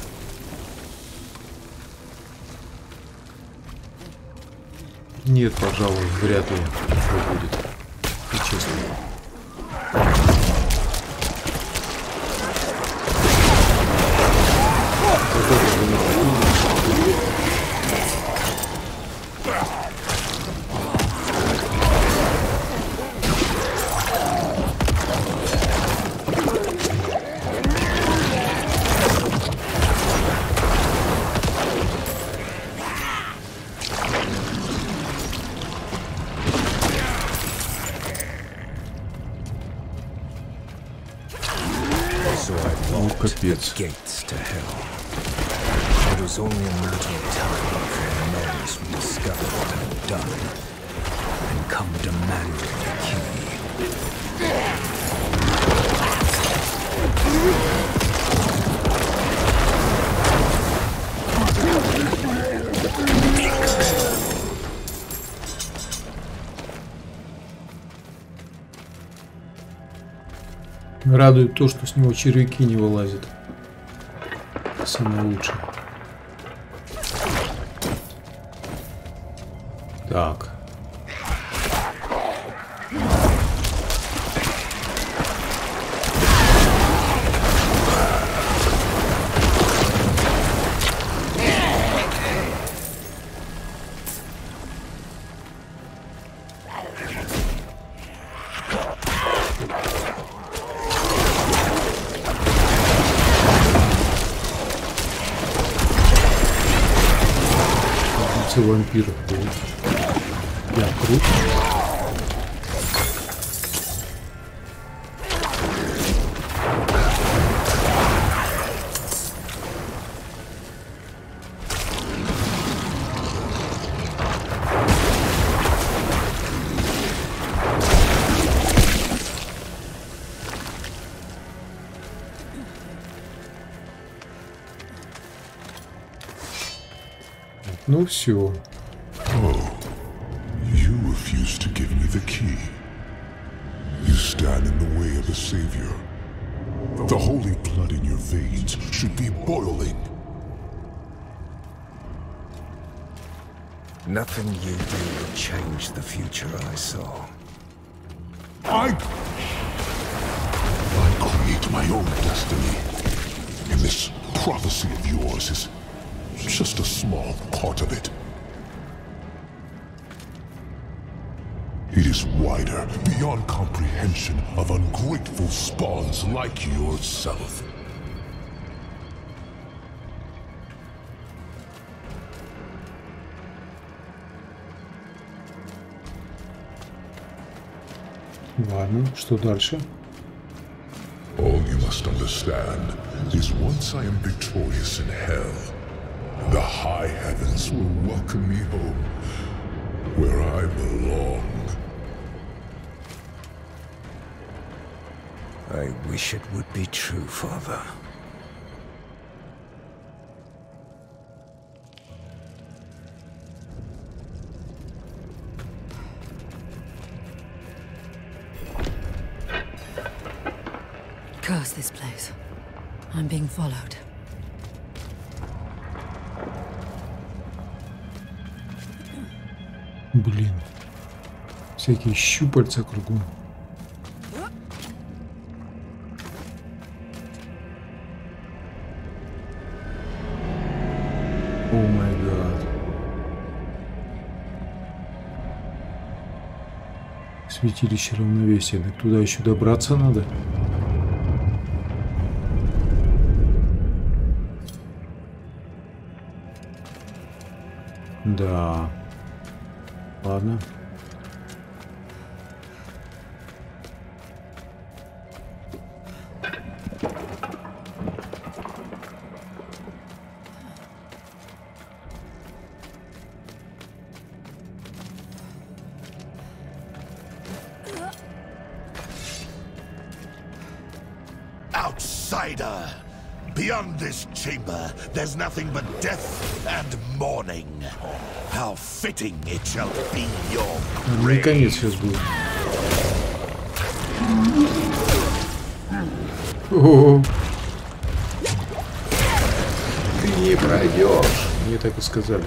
Нет, пожалуй, вряд ли что будет. И честно. Gates to hell. It was only a matter of time before Norris would discover what I'd done and come demanding the key. Радует то, что с него червяки не вылазят. Самое лучшее. Так. Вампиров будет. Я круто. Ну все. Oh, you refuse to give me the key. You stand in the way of the Savior. The holy blood in your veins should be boiling. Nothing you do will change the future I saw. I create my own destiny. And this prophecy of yours is just a small part of it. It is wider, beyond comprehension of ungrateful spawns like yourself. Ладно, что дальше? All you must understand is once I am victorious in hell, the high heavens will welcome me home, where I belong. I wish it would be true, Father. Curse this place. I'm being followed. Блин. Всякие щупальца кругом. О май гад. Святилище равновесия. Так туда еще добраться надо. Да. Ладно. Outsider! Beyond this chamber, there's nothing but death and mourning. How fitting it shall be your Ну, конец сейчас будет. О-о-о. Ты не пройдешь. Мне так и сказали.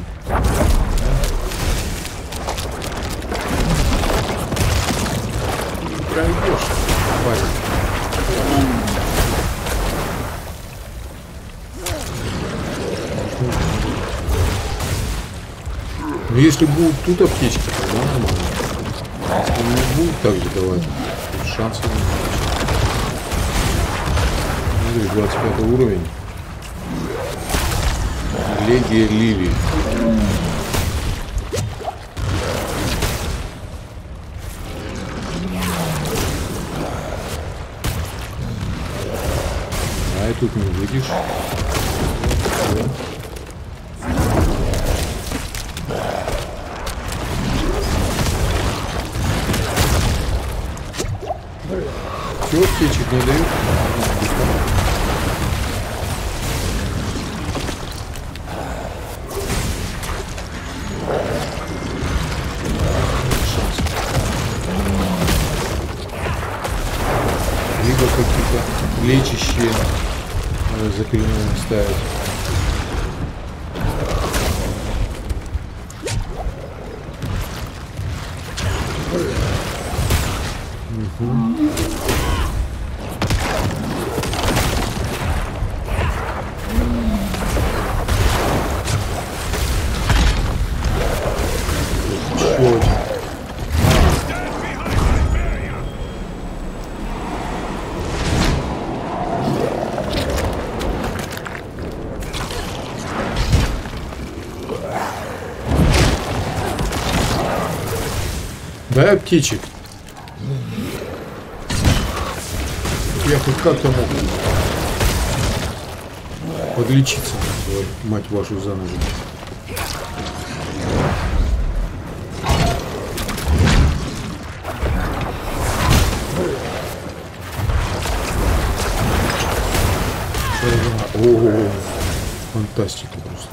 Не пройдешь, парень. Но если будут тут аптечки, тогда нормально. Если не будут так же давать, шансов нет. Смотри, 25 уровень. Легия Лилии. А и тут не выйдешь. Чего птичек не дают? Либо какие-то лечащие заклинания ставить. Дай птичек. Я хоть как-то мог подлечиться, мать вашу, за ногу. О, фантастика просто.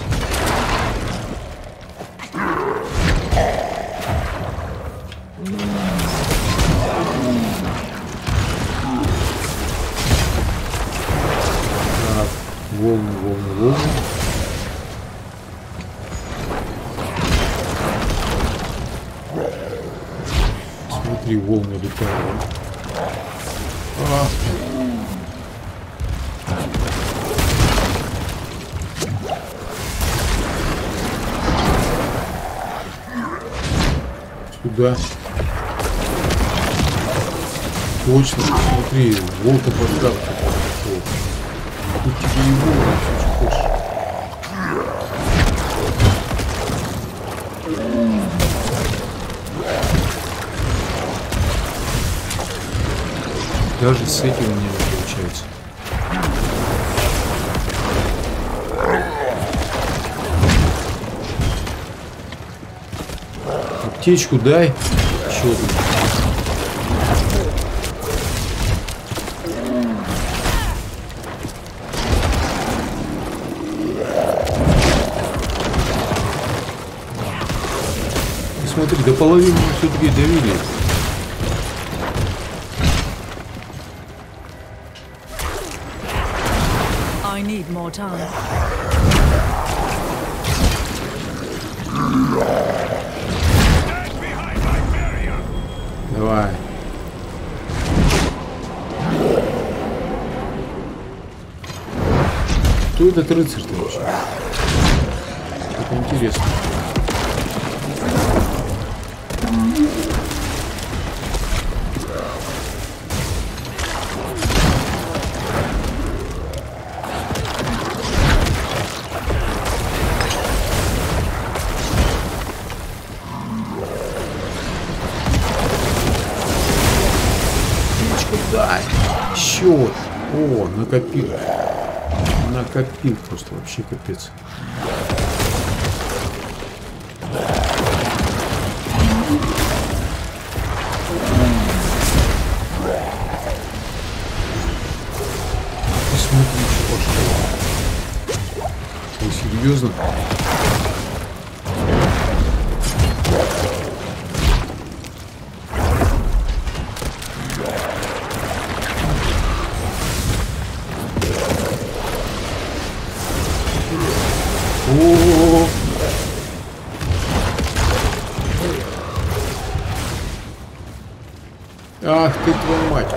Волны, волны, волны. Смотри, волны летают. Сюда. Точно, смотри, волка подставка. Тут тебе и волны, что хочешь. Даже с этим у меня не получается. Аптечку дай. Чё тут? Смотри, до половины мы все-таки довели. I need more time. Давай. Кто этот рыцарь-то вообще? Это интересно. Дай. Счет. О, накопил. Накопил просто вообще капец. Смотри, что пошло. Вы серьезно? О-о-о. Ах ты, твою мать.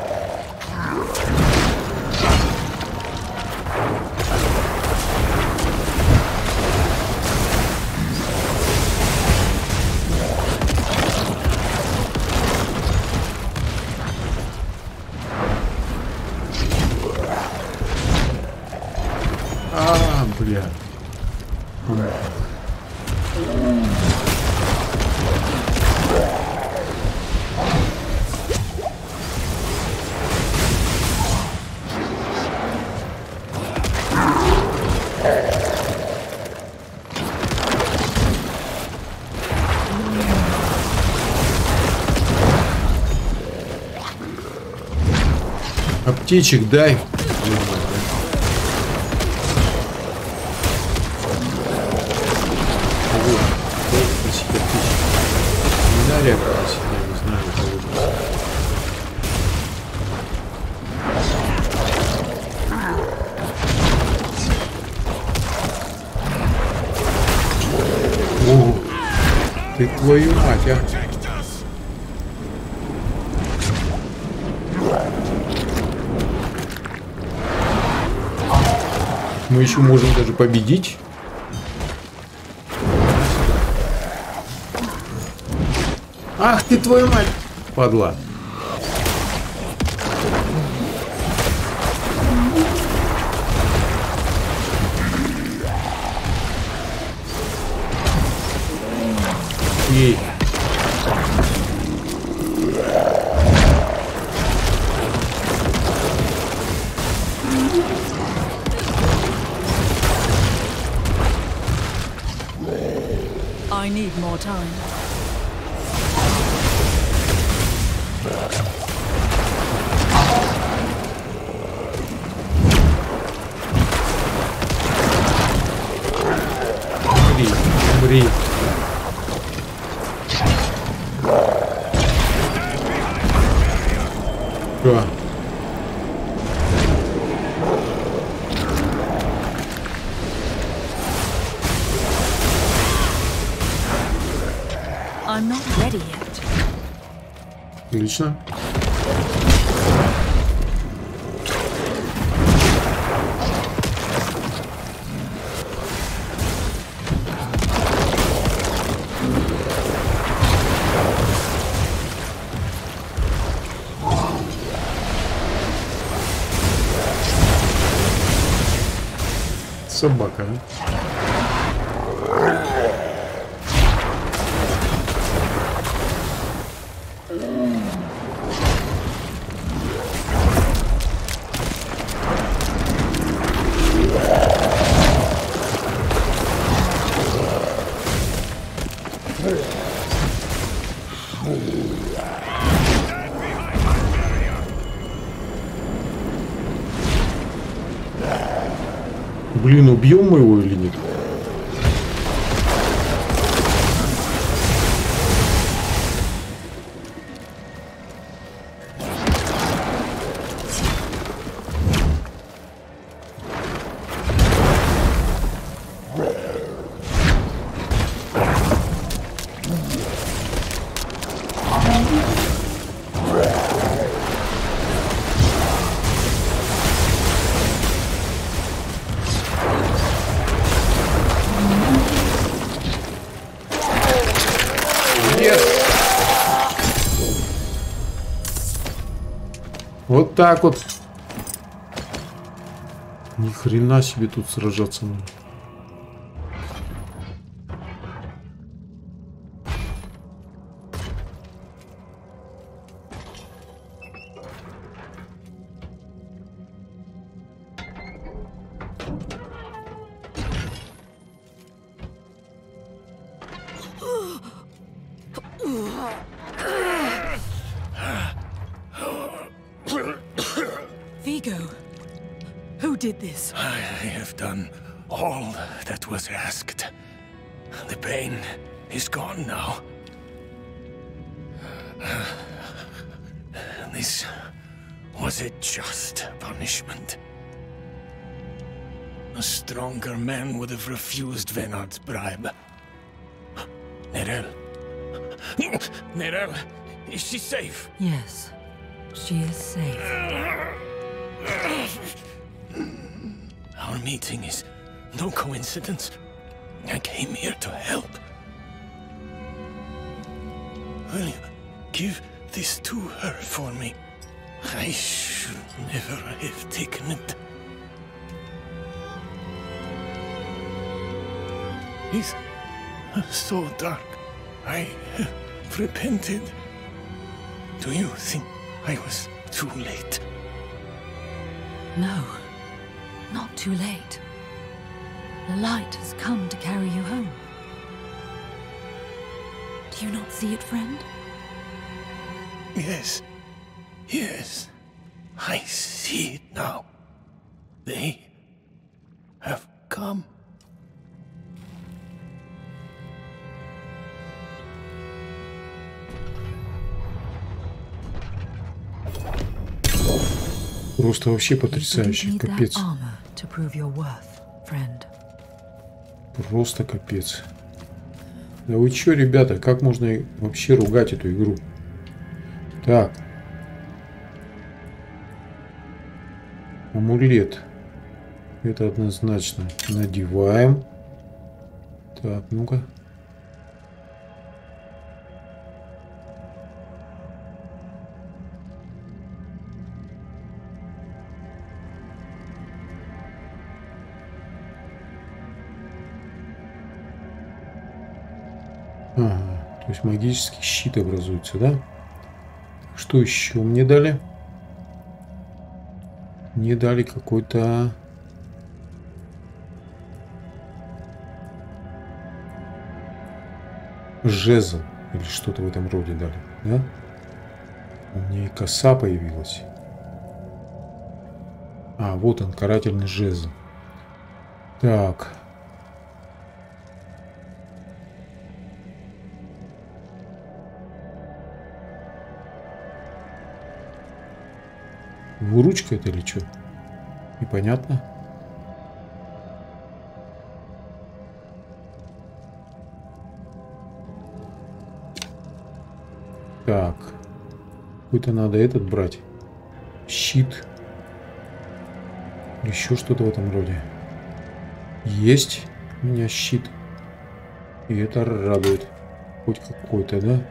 Бля. Аптечек дай. Я не знаю, о, ты твою мать, а? Мы еще можем даже победить. Ах ты твою мать, падла. Ей. I need more time. Умри. Да. I'm not ready yet. Отлично. Собака. Блин, убьем мы его или нет? Вот так вот. Ни хрена себе тут сражаться надо. Vigo, who did this? I have done all that was asked. The pain is gone now. This was a just punishment. A stronger man would have refused Venard's bribe. Nerel. Nerel, is she safe? Yes, she is safe. Our meeting is no coincidence. I came here to help. Will you give this to her for me? I should never have taken it. It's so dark. I have repented. Do you think I was too late? No, not too late. The light has come to carry you home. Do you not see it, friend? Yes. Yes. I see it now. They have come. Просто вообще потрясающе, капец. Просто капец. Да вы чё, ребята, как можно вообще ругать эту игру? Так. Амулет. Это однозначно. Надеваем. Так, ну-ка. Ага, то есть магический щит образуется, да? Что еще мне дали? Мне дали какой-то... жезл. Или что-то в этом роде дали, да? У меня и коса появилась. А, вот он, карательный жезл. Так... Двуручка это или что? Непонятно. Так. Какой-то надо этот брать. Щит. Еще что-то в этом роде. Есть у меня щит. И это радует. Хоть какой-то, да?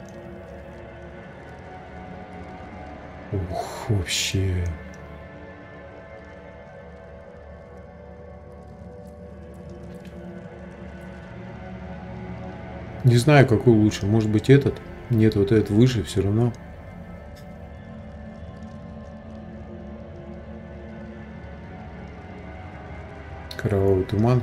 Ух, вообще. Не знаю, какой лучше. Может быть, этот? Нет, вот этот выше все равно. Кровавый туман.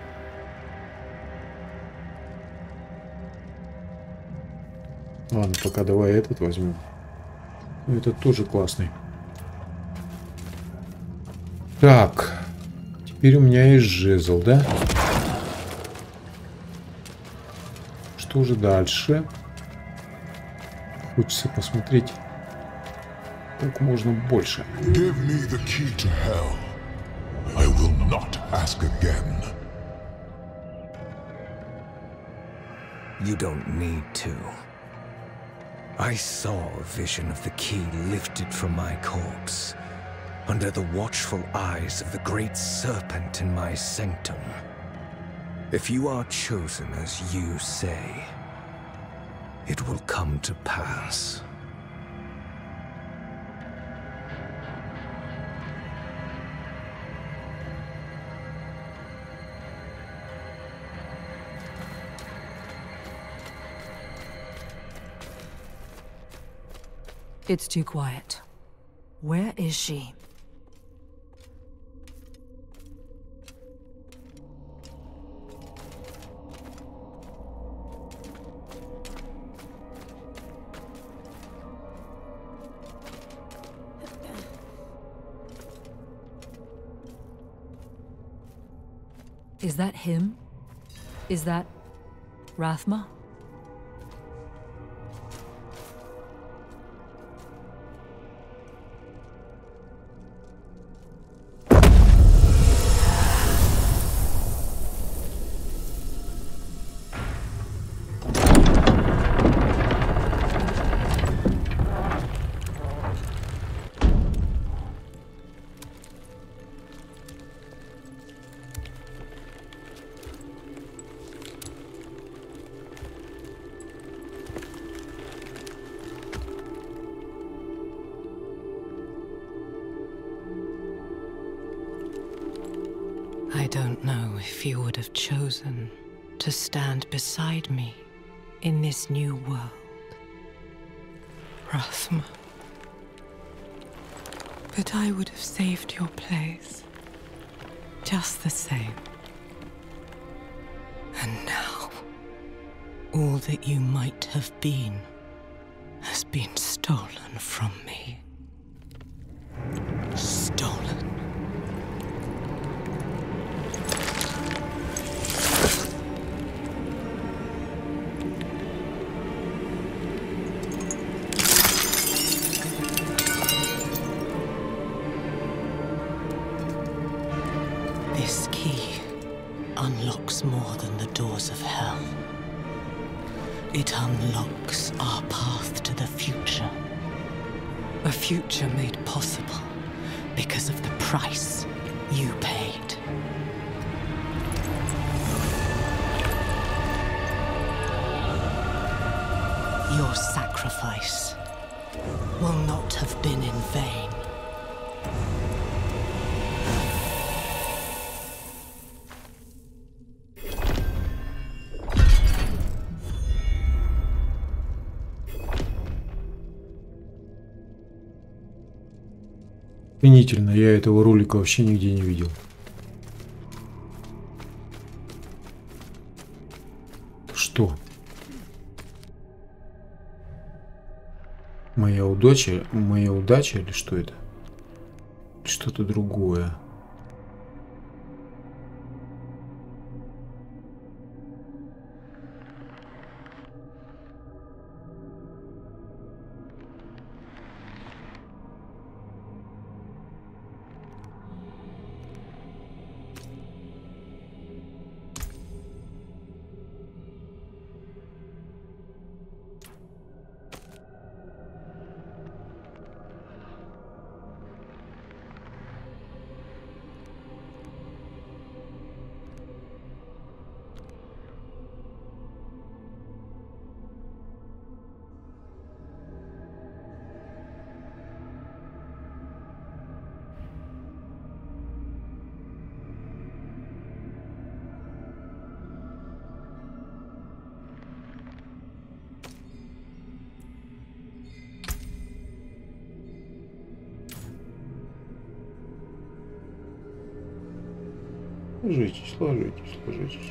Ладно, пока давай этот возьму. Этот тоже классный. Так. Теперь у меня есть жезл, да? Что же дальше? Хочется посмотреть как можно больше. Give me the key to hell. I will not ask again. You don't need to. I saw a vision of the key lifted from my corpse, under the watchful eyes of the great serpent in my sanctum. If you are chosen as you say, it will come to pass. It's too quiet. Where is she? Is that him? Is that Rathma? I don't know if you would have chosen to stand beside me in this new world, Rathma. But I would have saved your place, just the same. And now, all that you might have been has been stolen from me. Stolen. This key unlocks more than the doors of hell. It unlocks our path to the future. A future made possible because of the price you paid. Your sacrifice will not have been in vain. Охренительно, я этого ролика вообще нигде не видел. Что? Моя удача или что это? Что-то другое. Ложитесь, ложитесь, ложитесь.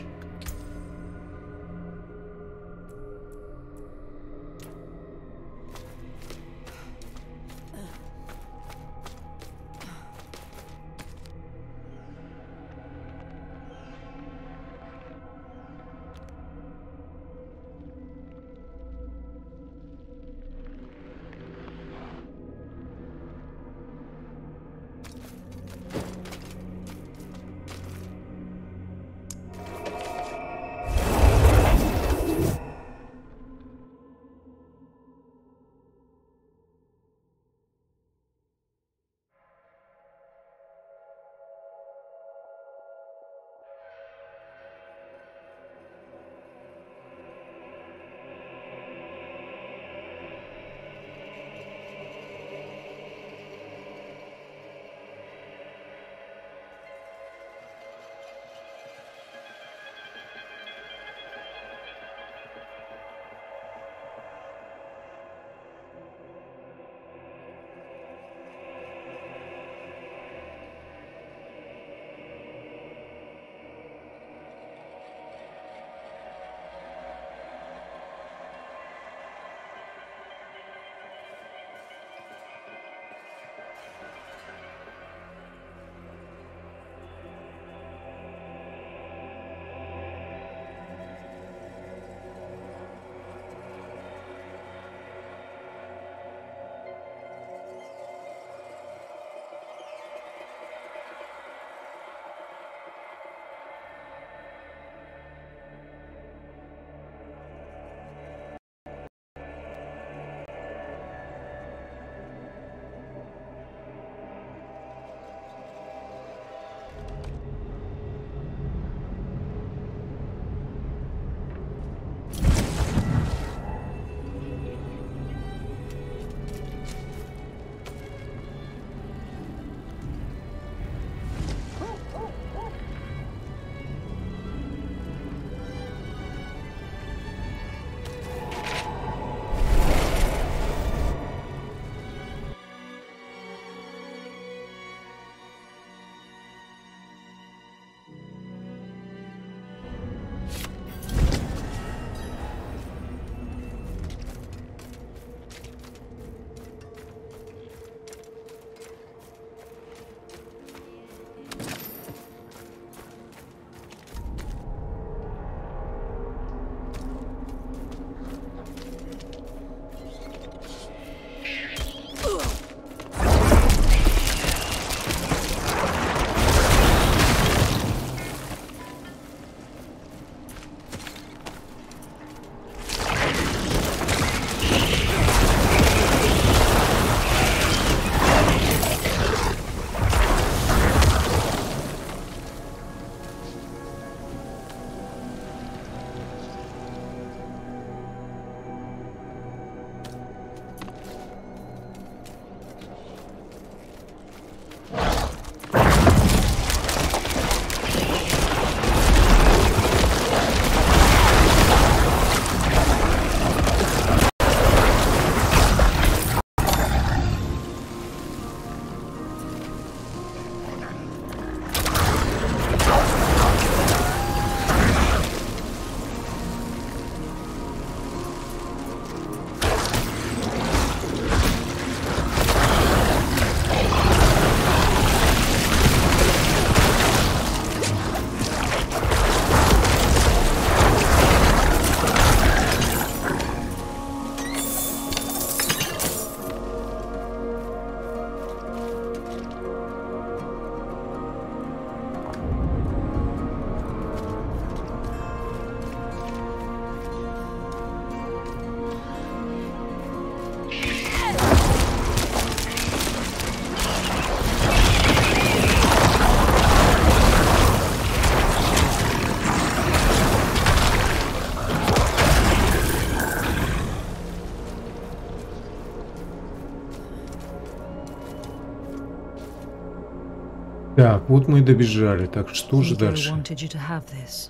Так, вот мы и добежали. Так, что же Vigo дальше? wanted you to have this.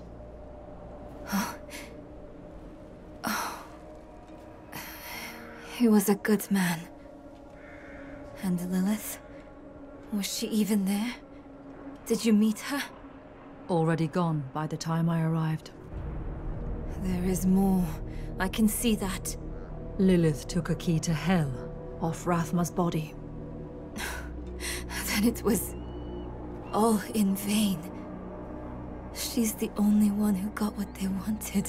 He was a good man. And Lilith? Was she even there? Did you meet her? Already gone by the time I arrived. There is more. I can see that. Lilith took a key to Hell off Rathma's body. Then it was all in vain. She's the only one who got what they wanted.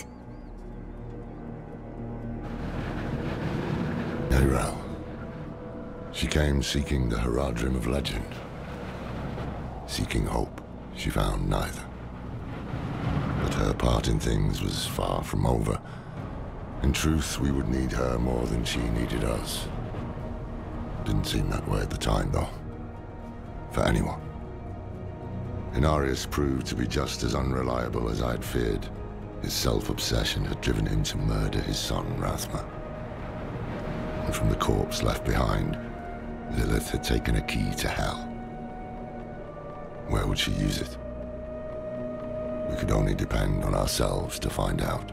Ayrel. She came seeking the Haradrim of legend. Seeking hope, she found neither. But her part in things was far from over. In truth, we would need her more than she needed us. Didn't seem that way at the time, though. For anyone. Inarius proved to be just as unreliable as I'd feared. His self-obsession had driven him to murder his son, Rathma. And from the corpse left behind, Lilith had taken a key to Hell. Where would she use it? We could only depend on ourselves to find out.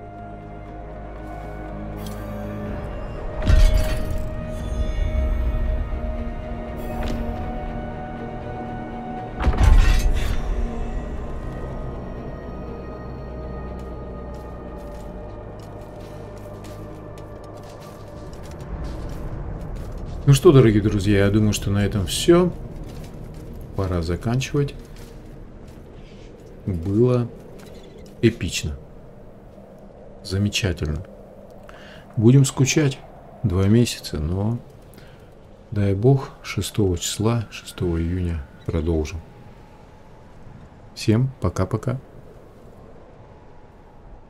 Ну что, дорогие друзья, я думаю, что на этом все. Пора заканчивать. Было эпично. Замечательно. Будем скучать 2 месяца, но дай бог 6 числа, 6 июня продолжим. Всем пока-пока.